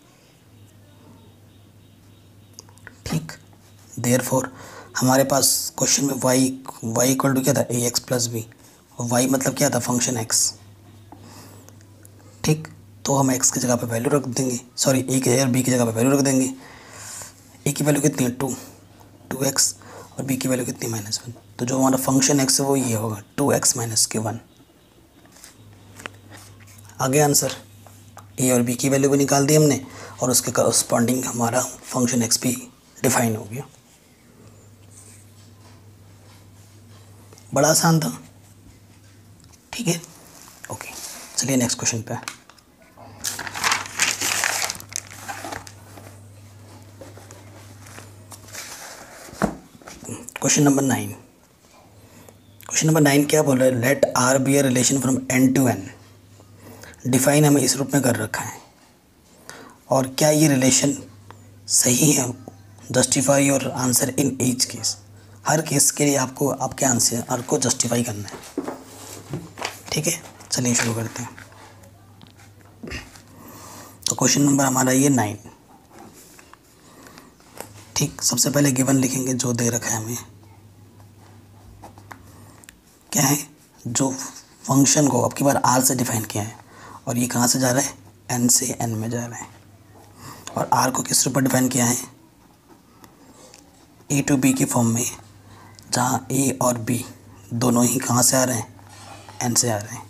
ठीक, देयरफॉर हमारे पास क्वेश्चन में वाई वाई इक्वल टू क्या था ए एक्स प्लस बी, और वाई मतलब क्या था फंक्शन एक्स। ठीक, तो हम एक्स की जगह पे वैल्यू रख देंगे, सॉरी ए की जगह बी की जगह पे वैल्यू रख देंगे। ए की वैल्यू कितनी है टू, टू एक्स और बी की वैल्यू कितनी माइनस वन, तो जो हमारा फंक्शन एक्स है वो ये होगा टू एक्स माइनस के वन। आगे आंसर, ए और बी की वैल्यू भी निकाल दी हमने और उसके करस्पॉन्डिंग हमारा फंक्शन एक्स भी डिफाइन हो गया। बड़ा आसान था। ठीक है, ओके, चलिए नेक्स्ट क्वेश्चन पे। Question number nine, question number nine क्या बोल रहा है, let R be a relation from N to N, define हमें इस रूप में कर रखा है, और क्या ये रिलेशन सही है। Justify your answer in each case. हर केस के लिए आपको आपके आंसर को जस्टिफाई करना है। ठीक है, चलिए शुरू करते हैं। तो क्वेश्चन नंबर हमारा ये नाइन। ठीक, सबसे पहले गिवन लिखेंगे जो दे रखा है हमें। क्या है, जो फंक्शन को अब की बार आर से डिफाइन किया है और ये कहाँ से जा रहा है, एन से एन में जा रहा है। और आर को किस रूप में डिफाइन किया है, ए टू बी की फॉर्म में, जहाँ ए और बी दोनों ही कहाँ से आ रहे हैं, एन से आ रहे हैं।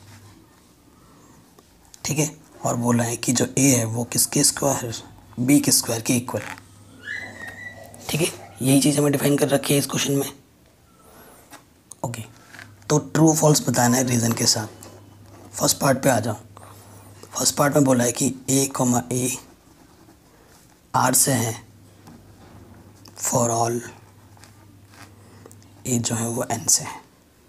ठीक है, और बोला है कि जो ए है वो किसके स्क्वायर, बी के स्क्वायर के इक्वल। ठीक है, यही चीज़ हमें डिफाइन कर रखी है इस क्वेश्चन में। ओके, तो ट्रू फॉल्स बताना है रीज़न के साथ। फर्स्ट पार्ट पे आ जाओ। फर्स्ट पार्ट में बोला है कि ए कॉमा ए आर से है फॉर ऑल ए जो है वो एन से है।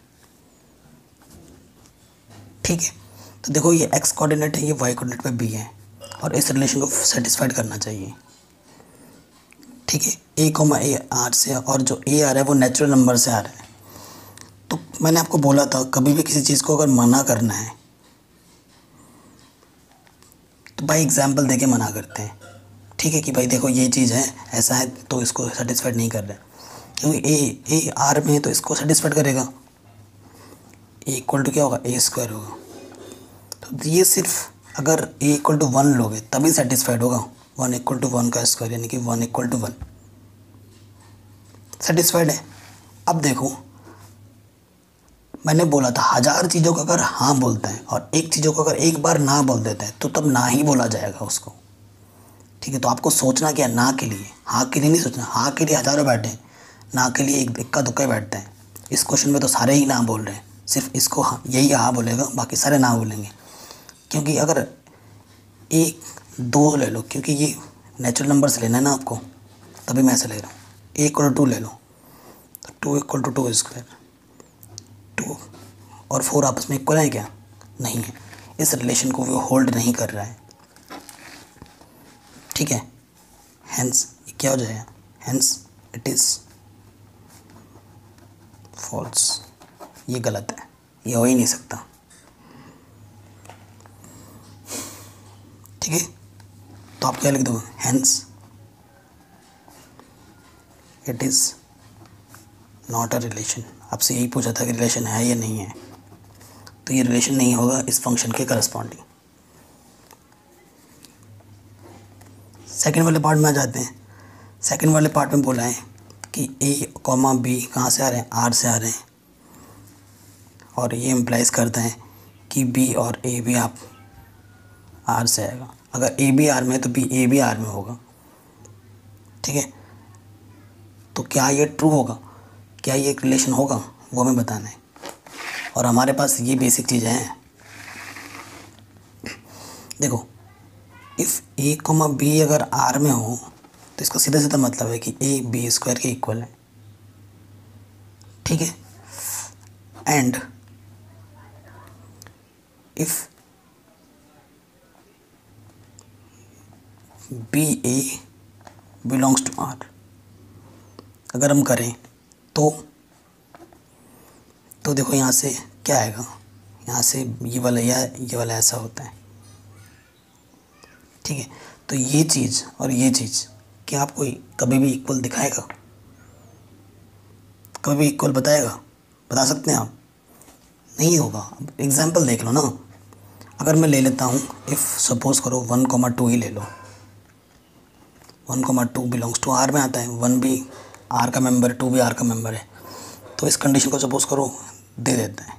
ठीक है, तो देखो ये एक्स कोऑर्डिनेट है, ये वाई कोऑर्डिनेट पे बी है और इस रिलेशन को सेटिस्फाइड करना चाहिए। ठीक है, ए कॉमा ए आर से, और जो ए आ रहा है वो नेचुरल नंबर से आ रहा है। तो मैंने आपको बोला था कभी भी किसी चीज़ को अगर मना करना है तो भाई एग्जाम्पल देके मना करते हैं। ठीक है, कि भाई देखो ये चीज़ है, ऐसा है, तो इसको सेटिस्फाइड नहीं कर रहा है, क्योंकि ए ए आर में है तो इसको सेटिस्फाइड करेगा। ए इक्वल टू क्या होगा, ए स्क्वायर होगा। तो ये सिर्फ अगर ए इक्वल टू वन लोगे तभी सेटिस्फाइड होगा। वन इक्वल टू वन का स्क्वायर यानी कि one equal to one satisfied है। अब देखो मैंने बोला था हज़ार चीज़ों को अगर हाँ बोलते हैं और एक चीज़ों को अगर एक बार ना बोल देते हैं तो तब ना ही बोला जाएगा उसको। ठीक है, तो आपको सोचना क्या, ना के लिए, हाँ के लिए नहीं सोचना। हाँ के लिए हज़ारों बैठे हैं, ना के लिए एक इक्का दुक्का ही बैठते हैं। इस क्वेश्चन में तो सारे ही ना बोल रहे हैं, सिर्फ इसको हाँ, यही हाँ बोलेगा, बाकी सारे ना बोलेंगे। क्योंकि अगर एक दो ले लो, क्योंकि ये नेचुरल नंबर से लेना है ना आपको, तभी मैं ऐसे ले रहा हूँ। ए इक्वल टू टू ले लो, तो two equal to two square, two और फोर आपस में इक्वल है क्या, नहीं है। इस रिलेशन को वो होल्ड नहीं कर रहा है। ठीक है, हेंस ये क्या हो जाएगा, हेंस इट इज़ फॉल्स। ये गलत है, ये हो ही नहीं सकता। ठीक है, तो आप क्या लिख दो, hence it is not a relation. आपसे यही पूछा था कि रिलेशन है या नहीं है, तो ये रिलेशन नहीं होगा इस फंक्शन के करस्पॉन्डिंग। सेकेंड वाले पार्ट में आ जाते हैं। सेकेंड वाले पार्ट में बोला है कि ए कॉमा बी कहाँ से आ रहे हैं, आर से आ रहे हैं, और ये इम्प्लाइज करते हैं कि बी और ए भी आप आर से आएगा। अगर ए भी आर में है तो बी ए भी आर में होगा। ठीक है, तो क्या ये ट्रू होगा, क्या ये एक रिलेशन होगा, वो हमें बताना है। और हमारे पास ये बेसिक चीज़ें हैं। देखो, इफ़ ए कॉमा बी अगर आर में हो तो इसका सीधा सीधा मतलब है कि ए बी स्क्वायर के इक्वल है। ठीक है, and if B A belongs to R अगर हम करें तो तो देखो यहाँ से क्या आएगा, यहाँ से ये वाला या ये वाला ऐसा होता है। ठीक है, तो ये चीज़ और ये चीज़ क्या आपको कभी भी इक्वल दिखाएगा, कभी भी इक्वल बताएगा, बता सकते हैं आप, नहीं होगा। अब एग्जाम्पल देख लो ना। अगर मैं ले लेता हूँ, इफ़ सपोज करो वन कॉमा टू ही ले लो, one comma two belongs to R में आता है, वन भी आर का मेंबर, टू भी आर का मेंबर है, तो इस कंडीशन को सपोज करो दे देते हैं।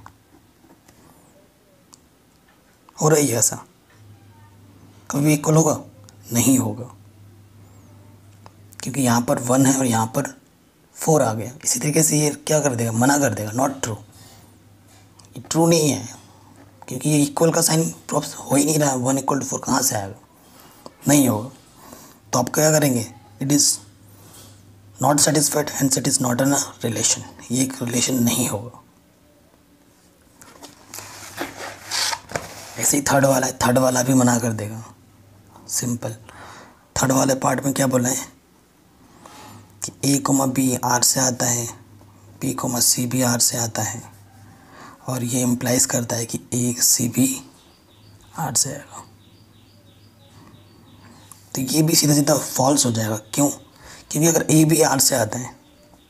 हो रही है ऐसा, कभी इक्वल होगा, नहीं होगा, क्योंकि यहाँ पर वन है और यहाँ पर फोर आ गया। इसी तरीके से ये क्या कर देगा, मना कर देगा, नॉट ट्रू, ये ट्रू नहीं है, क्योंकि ये इक्वल का साइन प्रॉप्स हो ही नहीं रहा है। वन इक्वल टू फोर कहाँ से आएगा, नहीं होगा। तो आप क्या करेंगे, it is not satisfied and it is not an relation, ये एक रिलेशन नहीं होगा। ऐसे ही थर्ड वाला है, थर्ड वाला भी मना कर देगा, सिंपल। थर्ड वाले पार्ट में क्या बोला है कि ए कोमा बी आर से आता है, बी कोमा सी भी आर से आता है, और ये इम्प्लाइज करता है कि ए सी भी आर से आएगा। तो ये भी सीधा सीधा फॉल्स हो जाएगा। क्यों? क्योंकि अगर ए भी आर से आता है,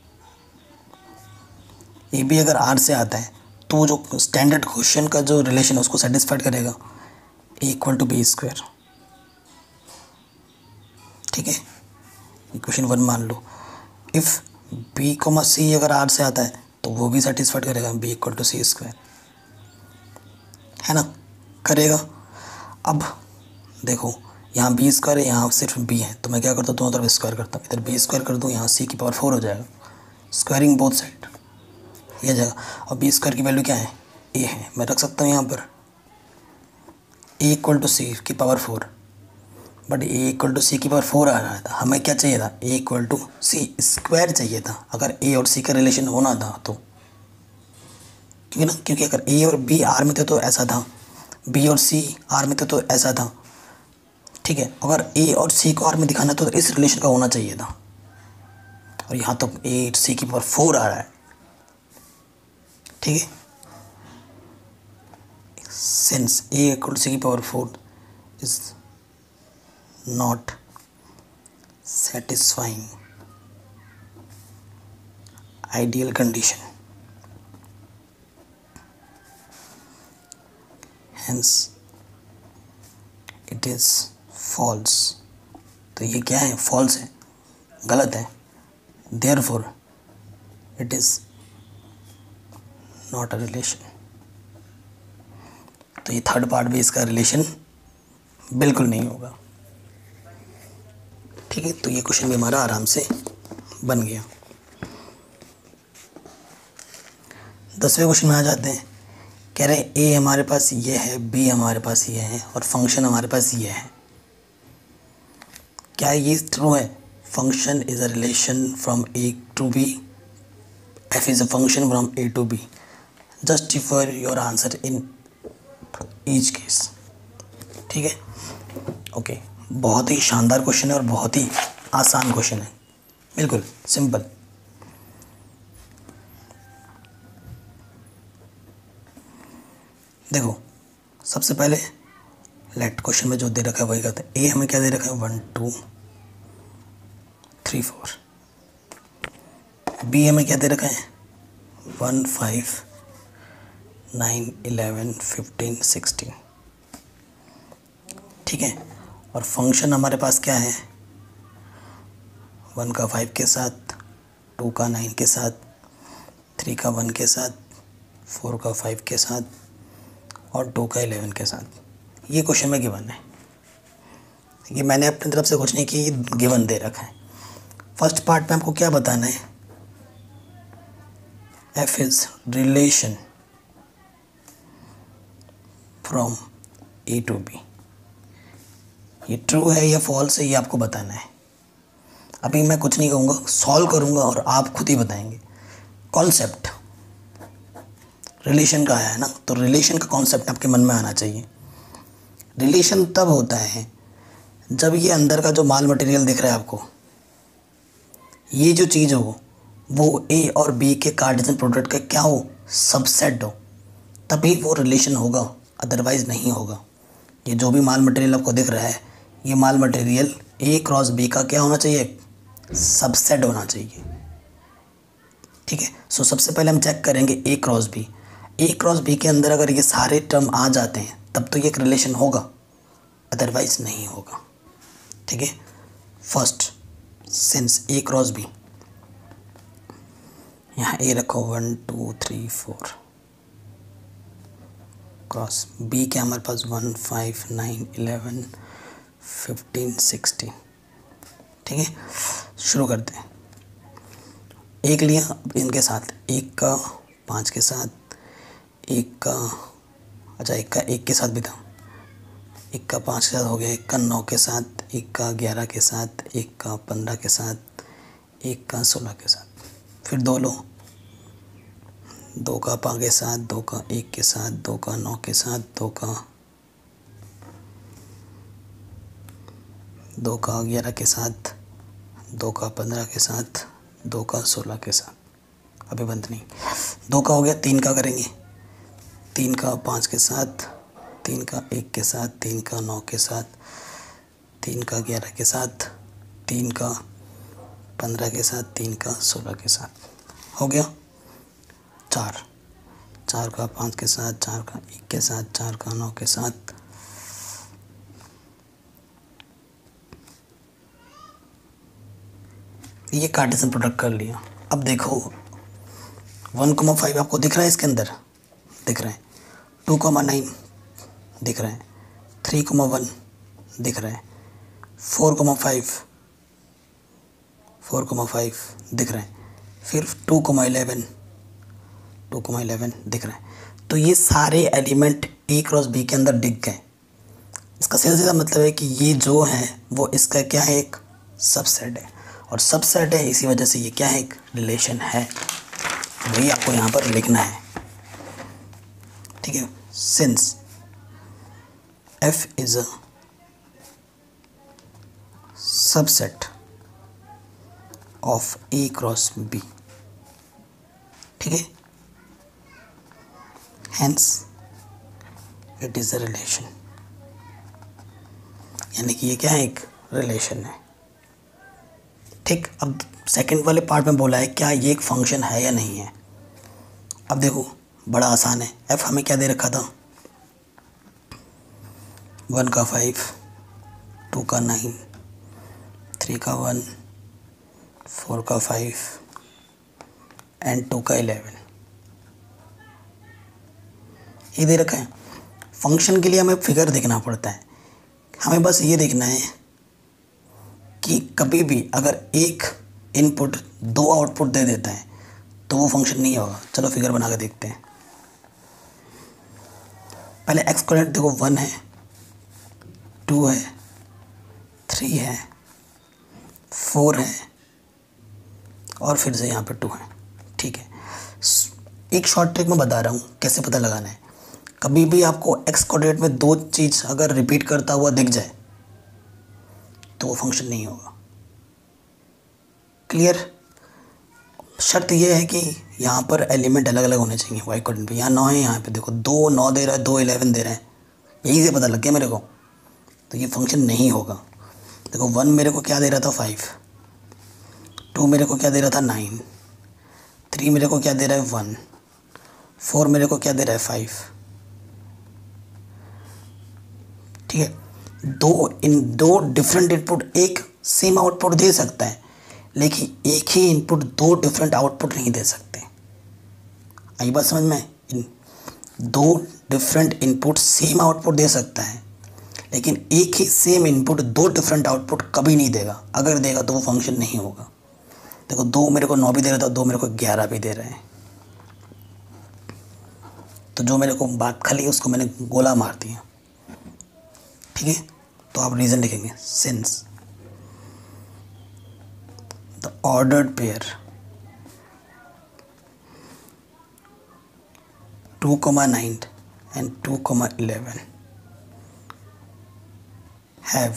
ए भी अगर आर से आता है तो जो स्टैंडर्ड क्वेश्चन का जो रिलेशन है उसको सेटिस्फाइड करेगा, A equal to B square. ठीक है, इक्वेशन वन मान लो। इफ़ बी कोमा सी अगर आर से आता है तो वो भी सेटिस्फाइड करेगा, B equal to C square, है ना, करेगा। अब देखो यहाँ बी स्क्वायर है, यहाँ सिर्फ बी है, तो मैं क्या करता हूँ, दोनों तरफ स्क्वायर करता हूँ। इधर बी स्क्वायर कर दूँ, यहाँ सी की पावर फोर हो जाएगा, स्क्वायरिंग बोथ साइड ये जाएगा। और बी स्क्वायर की वैल्यू क्या है, ए है, मैं रख सकता हूँ यहाँ पर ए इक्वल टू सी की power four, but A equal to C की पावर फोर आ रहा था, हमें क्या चाहिए था, A equal to C square चाहिए था, अगर ए और सी का रिलेशन होना था तो। क्योंकि ना, क्योंकि अगर ए और बी आर में थे तो ऐसा था, बी और सी आर में थे तो ऐसा था। ठीक है, अगर ए और सी को आर में दिखाना तो इस रिलेशन का होना चाहिए था, और यहाँ तो ए सी की पावर फोर आ रहा है। ठीक है, since A equal to C की power four is not satisfying ideal condition, hence it is false। तो ये क्या है, false है, गलत है, therefore it is not a relation। तो ये थर्ड पार्ट भी इसका रिलेशन बिल्कुल नहीं होगा। ठीक है, तो ये क्वेश्चन भी हमारा आराम से बन गया। दसवें क्वेश्चन में आ जाते हैं। कह रहे हैं ए हमारे पास ये है, बी हमारे पास ये है, और फंक्शन हमारे पास ये है। क्या ये ट्रू है, function is a relation from A to B, F is a function from A to B, justify your answer in each case. ठीक है, ओके okay. बहुत ही शानदार क्वेश्चन है और बहुत ही आसान क्वेश्चन है, बिल्कुल सिंपल। देखो सबसे पहले लेट क्वेश्चन में जो दे रखा है वही करते हैं। ए हमें क्या दे रखा है, one two three four. B हमें क्या दे रखा है, one five nine eleven fifteen sixteen. ठीक है, और फंक्शन हमारे पास क्या है, वन का फाइव के साथ, टू का नाइन के साथ, थ्री का वन के साथ, फोर का फाइव के साथ, और टू का इलेवन के साथ। ये क्वेश्चन में गिवन है, ये मैंने अपनी तरफ से कुछ नहीं किया, ये गिवन दे रखा है। फर्स्ट पार्ट में आपको क्या बताना है, F is relation from A to B. ये ट्रू है या फॉल्स है ये आपको बताना है। अभी मैं कुछ नहीं कहूँगा, सॉल्व करूँगा और आप खुद ही बताएंगे। कॉन्सेप्ट रिलेशन का आया है ना, तो रिलेशन का कॉन्सेप्ट आपके मन में आना चाहिए। रिलेशन तब होता है जब ये अंदर का जो माल मटेरियल दिख रहा है आपको, ये जो चीज़ हो वो ए और बी के कार्टेशियन प्रोडक्ट का क्या हो, सबसेट हो, तभी वो रिलेशन होगा, अदरवाइज नहीं होगा। ये जो भी माल मटेरियल आपको दिख रहा है, ये माल मटेरियल ए क्रॉस बी का क्या होना चाहिए, सबसेट होना चाहिए। ठीक है, सो सबसे पहले हम चेक करेंगे A cross B. A cross B के अंदर अगर ये सारे टर्म आ जाते हैं तब तो ये एक रिलेशन होगा, अदरवाइज नहीं होगा। ठीक है, first since A cross B, यहाँ ए रखो one two three four, cross B के हमारे पास one five nine eleven fifteen sixteen. ठीक है, शुरू करते हैं। एक लिया, अब इनके साथ एक का पाँच के साथ, एक का अच्छा एक का एक के साथ भी था, एक का पाँच के साथ हो गया, एक का नौ के साथ, एक का ग्यारह के साथ, एक का पंद्रह के साथ, एक का सोलह के साथ। फिर दो लो, दो का पाँच के साथ, दो का एक के साथ, दो का नौ के साथ, दो का दो का ग्यारह के साथ, दो का पंद्रह के साथ, दो का सोलह के साथ। अभी बंद नहीं। दो का हो गया, तीन का करेंगे, तीन का पाँच के साथ, तीन का एक के साथ, तीन का नौ के साथ, तीन का ग्यारह के साथ, तीन का पंद्रह के साथ, तीन का सोलह के साथ। हो गया। चार, चार का पाँच के साथ, चार का एक के साथ, चार का नौ के साथ, ये कार्टेशियन प्रोडक्ट कर लिया। अब देखो वन कोमा फाइव आपको दिख रहा है, इसके अंदर दिख रहा है, टू कोमा नाइन दिख रहा है, थ्री कोमा वन दिख रहा है, four comma five four comma five दिख रहा है, फिर two comma eleven two comma eleven दिख रहा है। तो ये सारे एलिमेंट ए क्रॉस बी के अंदर दिख गए। इसका सीधा सीधा मतलब है कि ये जो है वो इसका क्या है, एक सबसेट है, और सबसेट है इसी वजह से ये क्या है, एक रिलेशन है। वही आपको यहाँ पर लिखना है, ठीक है। Since F is a subset of A cross B, ठीक है, hence it is a relation, यानी कि ये क्या है, एक रिलेशन है, ठीक। अब सेकंड वाले पार्ट में बोला है क्या ये एक फंक्शन है या नहीं है। अब देखो बड़ा आसान है। एफ हमें क्या दे रखा था, वन का फाइव, टू का नाइन, थ्री का वन, फोर का फाइव एंड टू का इलेवन, ये दे रखा है। फंक्शन के लिए हमें फिगर देखना पड़ता है। हमें बस ये देखना है कि कभी भी अगर एक इनपुट दो आउटपुट दे देता है तो वो फंक्शन नहीं होगा। चलो फिगर बना के देखते हैं। पहले एक्स कोऑर्डिनेट देखो, वन है, टू है, थ्री है, फोर है और फिर से यहाँ पे टू है, ठीक है। एक शॉर्ट ट्रिक मैं बता रहा हूँ कैसे पता लगाना है। कभी भी आपको एक्स कोऑर्डिनेट में दो चीज़ अगर रिपीट करता हुआ दिख जाए तो वो फंक्शन नहीं होगा। क्लियर। शर्त ये है कि यहाँ पर एलिमेंट अलग अलग होने चाहिए। वाई कोऑर्डिनेट पे यहाँ नौ है, यहाँ पे देखो दो नौ दे रहा है, दो इलेवन दे रहा है, यही से पता लग गया मेरे को। तो ये फंक्शन नहीं होगा। देखो वन मेरे को क्या दे रहा था, फाइव, टू मेरे को क्या दे रहा था, नाइन, थ्री मेरे को क्या दे रहा है, वन, फोर मेरे को क्या दे रहा है, फाइव, ठीक है। दो इन दो डिफरेंट इनपुट एक सेम आउटपुट दे सकता है, लेकिन एक ही इनपुट दो डिफरेंट आउटपुट नहीं दे सकते। आई बात समझ में। इन दो डिफरेंट इनपुट सेम आउटपुट दे सकता है, लेकिन एक ही सेम इनपुट दो डिफरेंट आउटपुट कभी नहीं देगा। अगर देगा तो वो फंक्शन नहीं होगा। देखो दो मेरे को नौ भी दे रहा था, दो मेरे को ग्यारह भी दे रहे हैं, तो जो मेरे को बात खाली उसको मैंने गोला मार दिया, ठीक है। तो आप रीज़न लिखेंगे, since the ordered pair two comma nine and two comma eleven have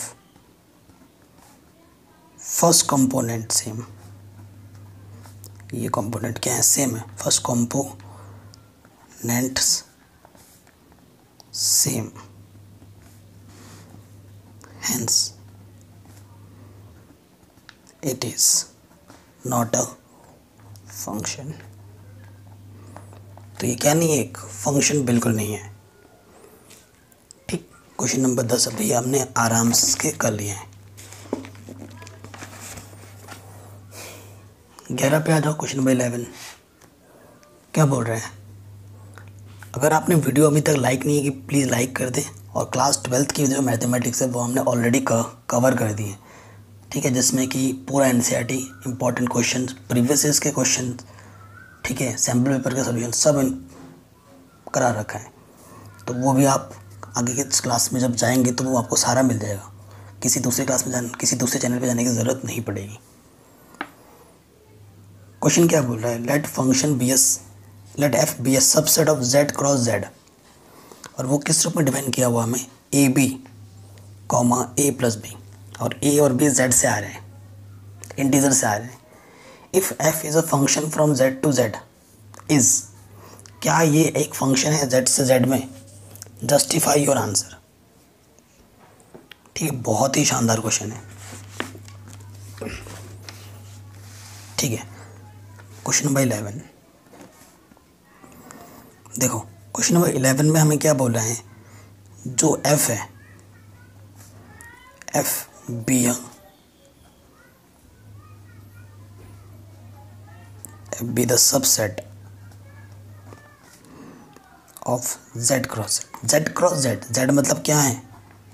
first component same. ये कंपोनेंट क्या है, सेम है। First components same, hence it is not a function। तो ये क्या नहीं है, एक फंक्शन बिल्कुल नहीं है, ठीक। क्वेश्चन नंबर दस अभी हमने आराम से कर लिया है। ग्यारह पे आ जाओ। क्वेश्चन नंबर इलेवन क्या बोल रहे हैं। अगर आपने वीडियो अभी तक लाइक नहीं है कि प्लीज़ लाइक कर दें, और क्लास ट्वेल्थ की जो मैथमेटिक्स है वो हमने ऑलरेडी कवर कर दी है, ठीक है, जिसमें कि पूरा NCERT important question, previous years के क्वेश्चन, ठीक है, सैम्पल पेपर का सोल्यूशन सब करा रखा है। तो वो भी आप आगे के क्लास में जब जाएंगे तो वो आपको सारा मिल जाएगा। किसी दूसरे क्लास में जाने किसी दूसरे चैनल पे जाने की ज़रूरत नहीं पड़ेगी। क्वेश्चन क्या बोल रहा है, let function be as let F be as subset of Z cross Z, और वो किस रूप में डिफाइन किया हुआ हमें, A B comma A plus B. और ए और बी जेड से आ रहे हैं, इंटीजर से आ रहे हैं। If F is a function from Z to Z is, क्या ये एक फंक्शन है जेड से जेड में? Justify your answer. ठीक है, बहुत ही शानदार क्वेश्चन है। ठीक है, क्वेश्चन नंबर इलेवन देखो। क्वेश्चन नंबर इलेवन में हमें क्या बोल रहे हैं, जो एफ है, F be be the subset of Z cross Z. Z cross Z, Z मतलब क्या है?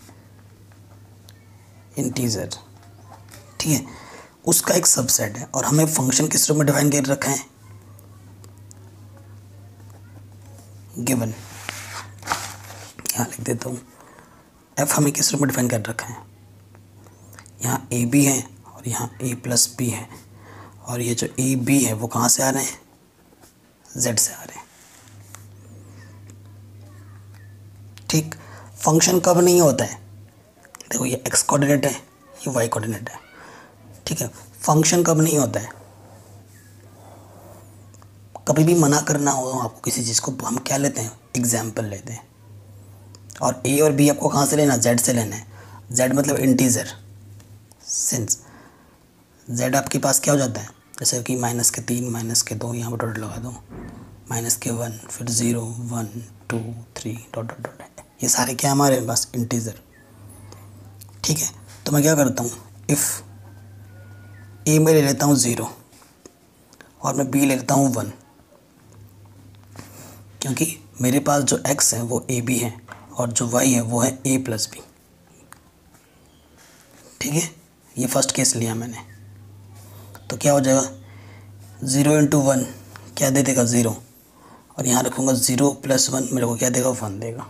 इंटीजर। ठीक है, उसका एक सबसेट है और हमें फंक्शन किस रूप में डिफाइन कर रखा है? गिवन। यहाँ लिख देता हूँ, एफ हमें किस रूप में डिफाइन कर रखा है? यहाँ ए बी है और यहाँ ए प्लस बी है, और ये जो ए बी है वो कहाँ से आ रहे हैं? जेड से आ रहे हैं। ठीक, फंक्शन कब नहीं होता है? देखो ये एक्स कोऑर्डिनेट है, ये वाई कोऑर्डिनेट है। ठीक है, फंक्शन कब नहीं होता है? कभी भी मना करना हो आपको किसी चीज़ को, हम क्या लेते हैं? एग्जाम्पल लेते हैं। और ए और बी आपको कहाँ से लेना? जेड से लेना है। जेड मतलब इंटीजर। सिंस जेड आपके पास क्या हो जाता है, जैसे कि माइनस के तीन, माइनस के दो, यहाँ पर डॉट लगा दो, माइनस के वन, फिर zero, one, two, three, dot dot dot, ये सारे क्या हमारे पास? इंटीजर। ठीक है, तो मैं क्या करता हूँ, इफ़ ए में ले लेता हूँ ज़ीरो और मैं बी ले लेता हूँ वन, क्योंकि मेरे पास जो x है वो ए बी है और जो y है वो है a प्लस बी। ठीक है, ये फर्स्ट केस लिया मैंने, तो क्या हो जाएगा? ज़ीरो इंटू वन क्या दे देगा? ज़ीरो, और यहाँ रखूँगा ज़ीरो प्लस वन मेरे को क्या देगा? वन देगा।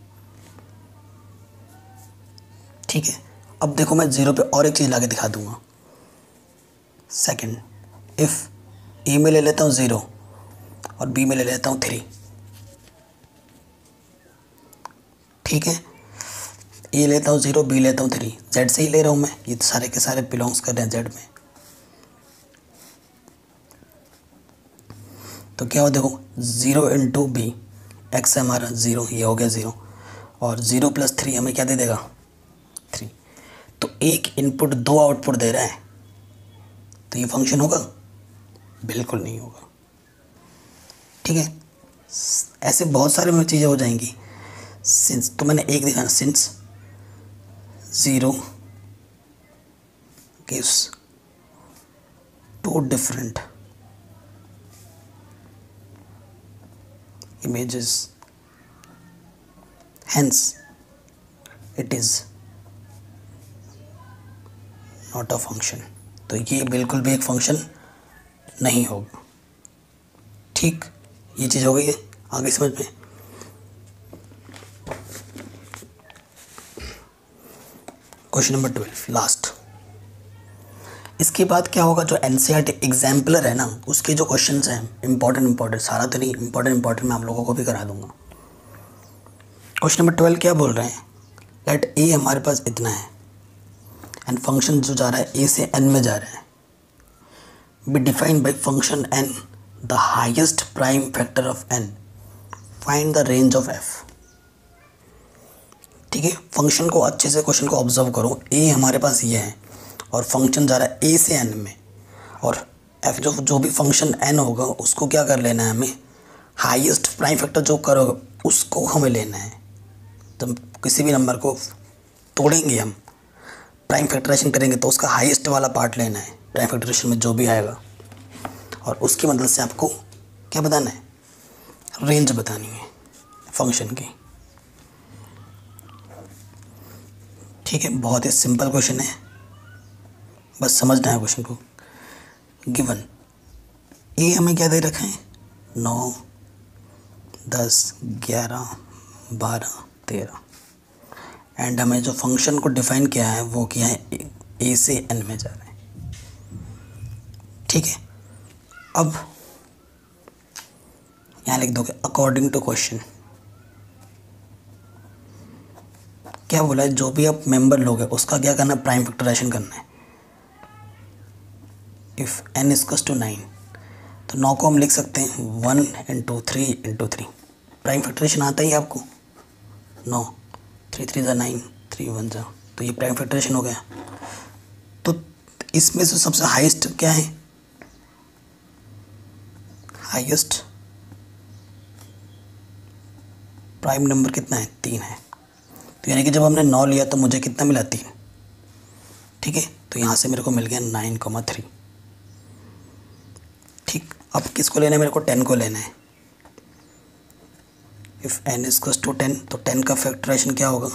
ठीक है, अब देखो मैं ज़ीरो पे और एक चीज़ ला के दिखा दूँगा। सेकंड, इफ़ ए में ले लेता हूँ ज़ीरो और बी में ले लेता हूँ थ्री। ठीक है, ए लेता हूँ ज़ीरो, बी लेता हूँ थ्री, जेड से ही ले रहा हूँ मैं, ये तो सारे के सारे बिलोंग्स कर रहे हैं जेड में। तो क्या हो, देखो ज़ीरो इंटू बी, एक्स है हमारा ज़ीरो, ये हो गया ज़ीरो, और ज़ीरो प्लस थ्री हमें क्या दे देगा? थ्री। तो एक इनपुट दो आउटपुट दे रहा है, तो ये फंक्शन होगा? बिल्कुल नहीं होगा। ठीक है, ऐसे बहुत सारे चीज़ें हो जाएंगी। सिंस, तो मैंने एक दिखाना, since zero gives two different images, hence it is not a function। तो ये बिल्कुल भी एक फंक्शन नहीं होगा। ठीक, ये चीज़ हो गई है, आगे समझ में। Question number twelve, last. इसके बाद क्या होगा, जो एनसीईआरटी एग्जाम्पलर है ना, उसके जो क्वेश्चंस हैं इंपॉर्टेंट इंपॉर्टेंट, सारा तो नहीं, इंपॉर्टेंट इंपॉर्टेंट मैं आप लोगों को भी करा दूंगा। क्वेश्चन नंबर ट्वेल्व क्या बोल रहे हैं, लेट ए हमारे पास इतना है एंड फंक्शन जो जा रहा है ए से एन में जा रहा है, be defined by function N the highest prime factor of N, find the range of F. ठीक है, फंक्शन को अच्छे से, क्वेश्चन को ऑब्जर्व करो। ए हमारे पास ये है और फंक्शन जा रहा है ए से एन में, और एफ जो जो भी फंक्शन एन होगा उसको क्या कर लेना है हमें? हाईएस्ट प्राइम फैक्टर जो करोगे उसको हमें लेना है। जब किसी भी नंबर को तोड़ेंगे हम, प्राइम फैक्टराइजेशन करेंगे, तो उसका हाईएस्ट वाला पार्ट लेना है प्राइम फैक्टराइजेशन में जो भी आएगा, और उसकी मदद से आपको क्या बताना है? रेंज बतानी है फंक्शन की। ठीक है, बहुत ही सिंपल क्वेश्चन है, बस समझना है क्वेश्चन को। गिवन ए हमें क्या दे रखा है? नौ, दस, ग्यारह, बारह, तेरह, एंड हमें जो फंक्शन को डिफाइन किया है वो किया है ए से एन में जा रहा है। ठीक है, अब यहाँ लिख दोगे अकॉर्डिंग टू क्वेश्चन। क्या क्या बोला है, जो भी आप मेंबर लोग हैं उसका क्या करना है, प्राइम फैक्टराइजेशन करना है। If N equals to nine, तो नौ को हम लिख सकते हैं one into three into three. Prime factorisation आता ही है आपको, नौ, थ्री थ्री ज़ा नाइन, थ्री वन ज़ा, तो ये प्राइम फैक्टराइजेशन हो गया। तो इसमें से सबसे हाईएस्ट क्या है, हाईएस्ट प्राइम नंबर कितना है, तीन है। तो यानी कि जब हमने नौ लिया तो मुझे कितना मिला, तीन। ठीक है, तो यहाँ से मेरे को मिल गया नाइन कॉमा थ्री। ठीक, अब किसको लेना है, मेरे को टेन को लेना है। If N equals to ten, तो टेन का फैक्टराइजेशन क्या होगा,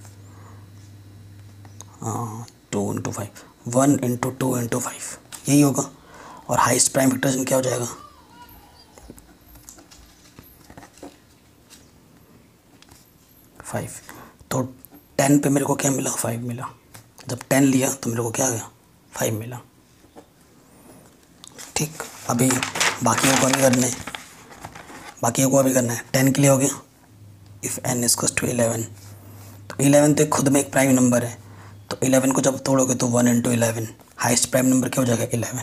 हाँ two into five, one into two into five, यही होगा। और हाईएस्ट प्राइम फैक्टराइजेशन क्या हो जाएगा, फाइव। तो टेन पे मेरे को क्या मिला, फाइव मिला। जब टेन लिया तो मेरे को क्या आ गया, फाइव मिला। ठीक, अभी बाकियों को भी करना है, बाकियों को भी करना है। टेन के लिए हो गया, if N equals to eleven, तो इलेवन तो खुद में एक प्राइम नंबर है, तो इलेवन को जब तोड़ोगे तो one into eleven, highest prime number क्या हो जाएगा, इलेवन,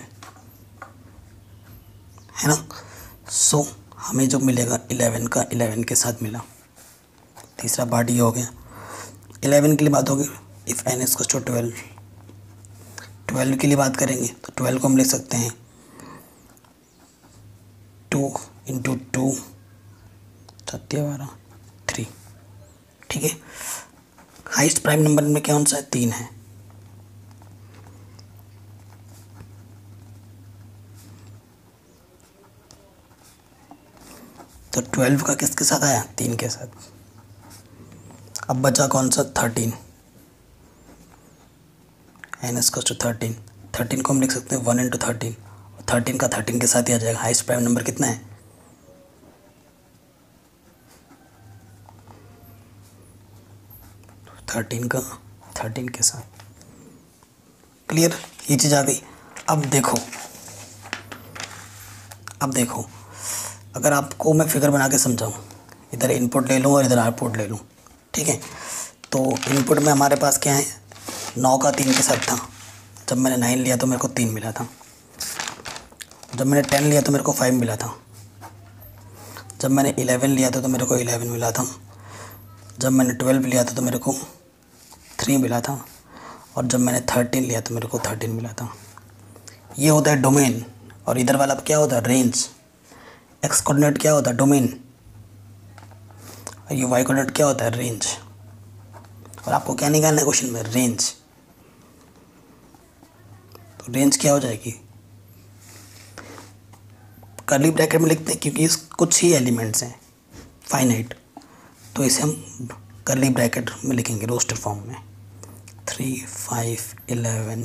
है ना। सो so, हमें जो मिलेगा इलेवन का इलेवन के साथ मिला। तीसरा पार्ट ये हो गया। इलेवन के लिए बात होगी, if N equals to twelve, twelve के लिए बात करेंगे तो ट्वेल्व को हम लिख सकते हैं टू इंटू टू, सत्या बारह, थ्री। ठीक है, हाइस्ट प्राइम नंबर में कौन सा है, तीन है। तो ट्वेल्व का किसके साथ आया, तीन के साथ। अब बचा कौन सा, thirteen, N equals to thirteen. Thirteen को हम लिख सकते हैं वन इंटू थर्टीन, थर्टीन का थर्टीन के साथ ही आ जाएगा। हाइस्ट प्राइम नंबर कितना है, थर्टीन का थर्टीन के साथ। क्लियर, ये चीज़ आ गई। अब देखो, अब देखो अगर आपको मैं फिगर बना के समझाऊँ, इधर इनपुट ले लूँ और इधर आउटपुट ले लूँ। ठीक है, तो इनपुट में हमारे पास क्या है, नौ का तीन के साथ था। जब मैंने नाइन लिया तो मेरे को तीन मिला था। जब मैंने टेन लिया तो मेरे को फाइव मिला था। जब मैंने इलेवन लिया था तो मेरे को इलेवन मिला था। जब मैंने ट्वेल्व लिया था तो मेरे को थ्री मिला था। और जब मैंने थर्टीन लिया तो मेरे को थर्टीन मिला था। ये होता है डोमेन। और इधर वाला क्या होता है, रेंज। एक्स कोऑर्डिनेट क्या होता है, डोमेन। और ये वाई कोऑर्डिनेट क्या होता है, रेंज। और आपको क्या निकालना है क्वेश्चन में, रेंज। तो रेंज क्या हो जाएगी, कर्ली ब्रैकेट में लिखते हैं क्योंकि इस कुछ ही एलिमेंट्स हैं फाइनाइट, तो इसे हम कर्ली ब्रैकेट में लिखेंगे रोस्टर फॉर्म में। Three five eleven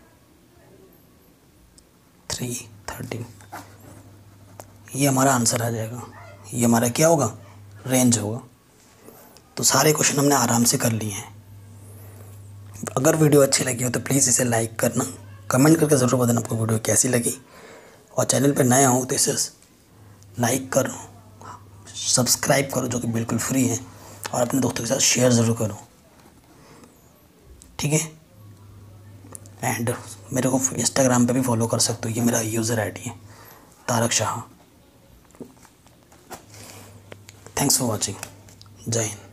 three thirteen, ये हमारा आंसर आ जाएगा। ये हमारा क्या होगा, रेंज होगा। तो सारे क्वेश्चन हमने आराम से कर लिए हैं। अगर वीडियो अच्छी लगी हो तो प्लीज़ इसे लाइक करना, कमेंट करके ज़रूर बताना आपको वीडियो कैसी लगी। और चैनल पर नया हो तो इसे लाइक करो, सब्सक्राइब करो जो कि बिल्कुल फ्री है, और अपने दोस्तों के साथ शेयर ज़रूर करो। ठीक है, एंड मेरे को इंस्टाग्राम पे भी फॉलो कर सकते हो, ये मेरा यूज़र आईडी है Tarak Shah. Thanks for watching. जय हिंद।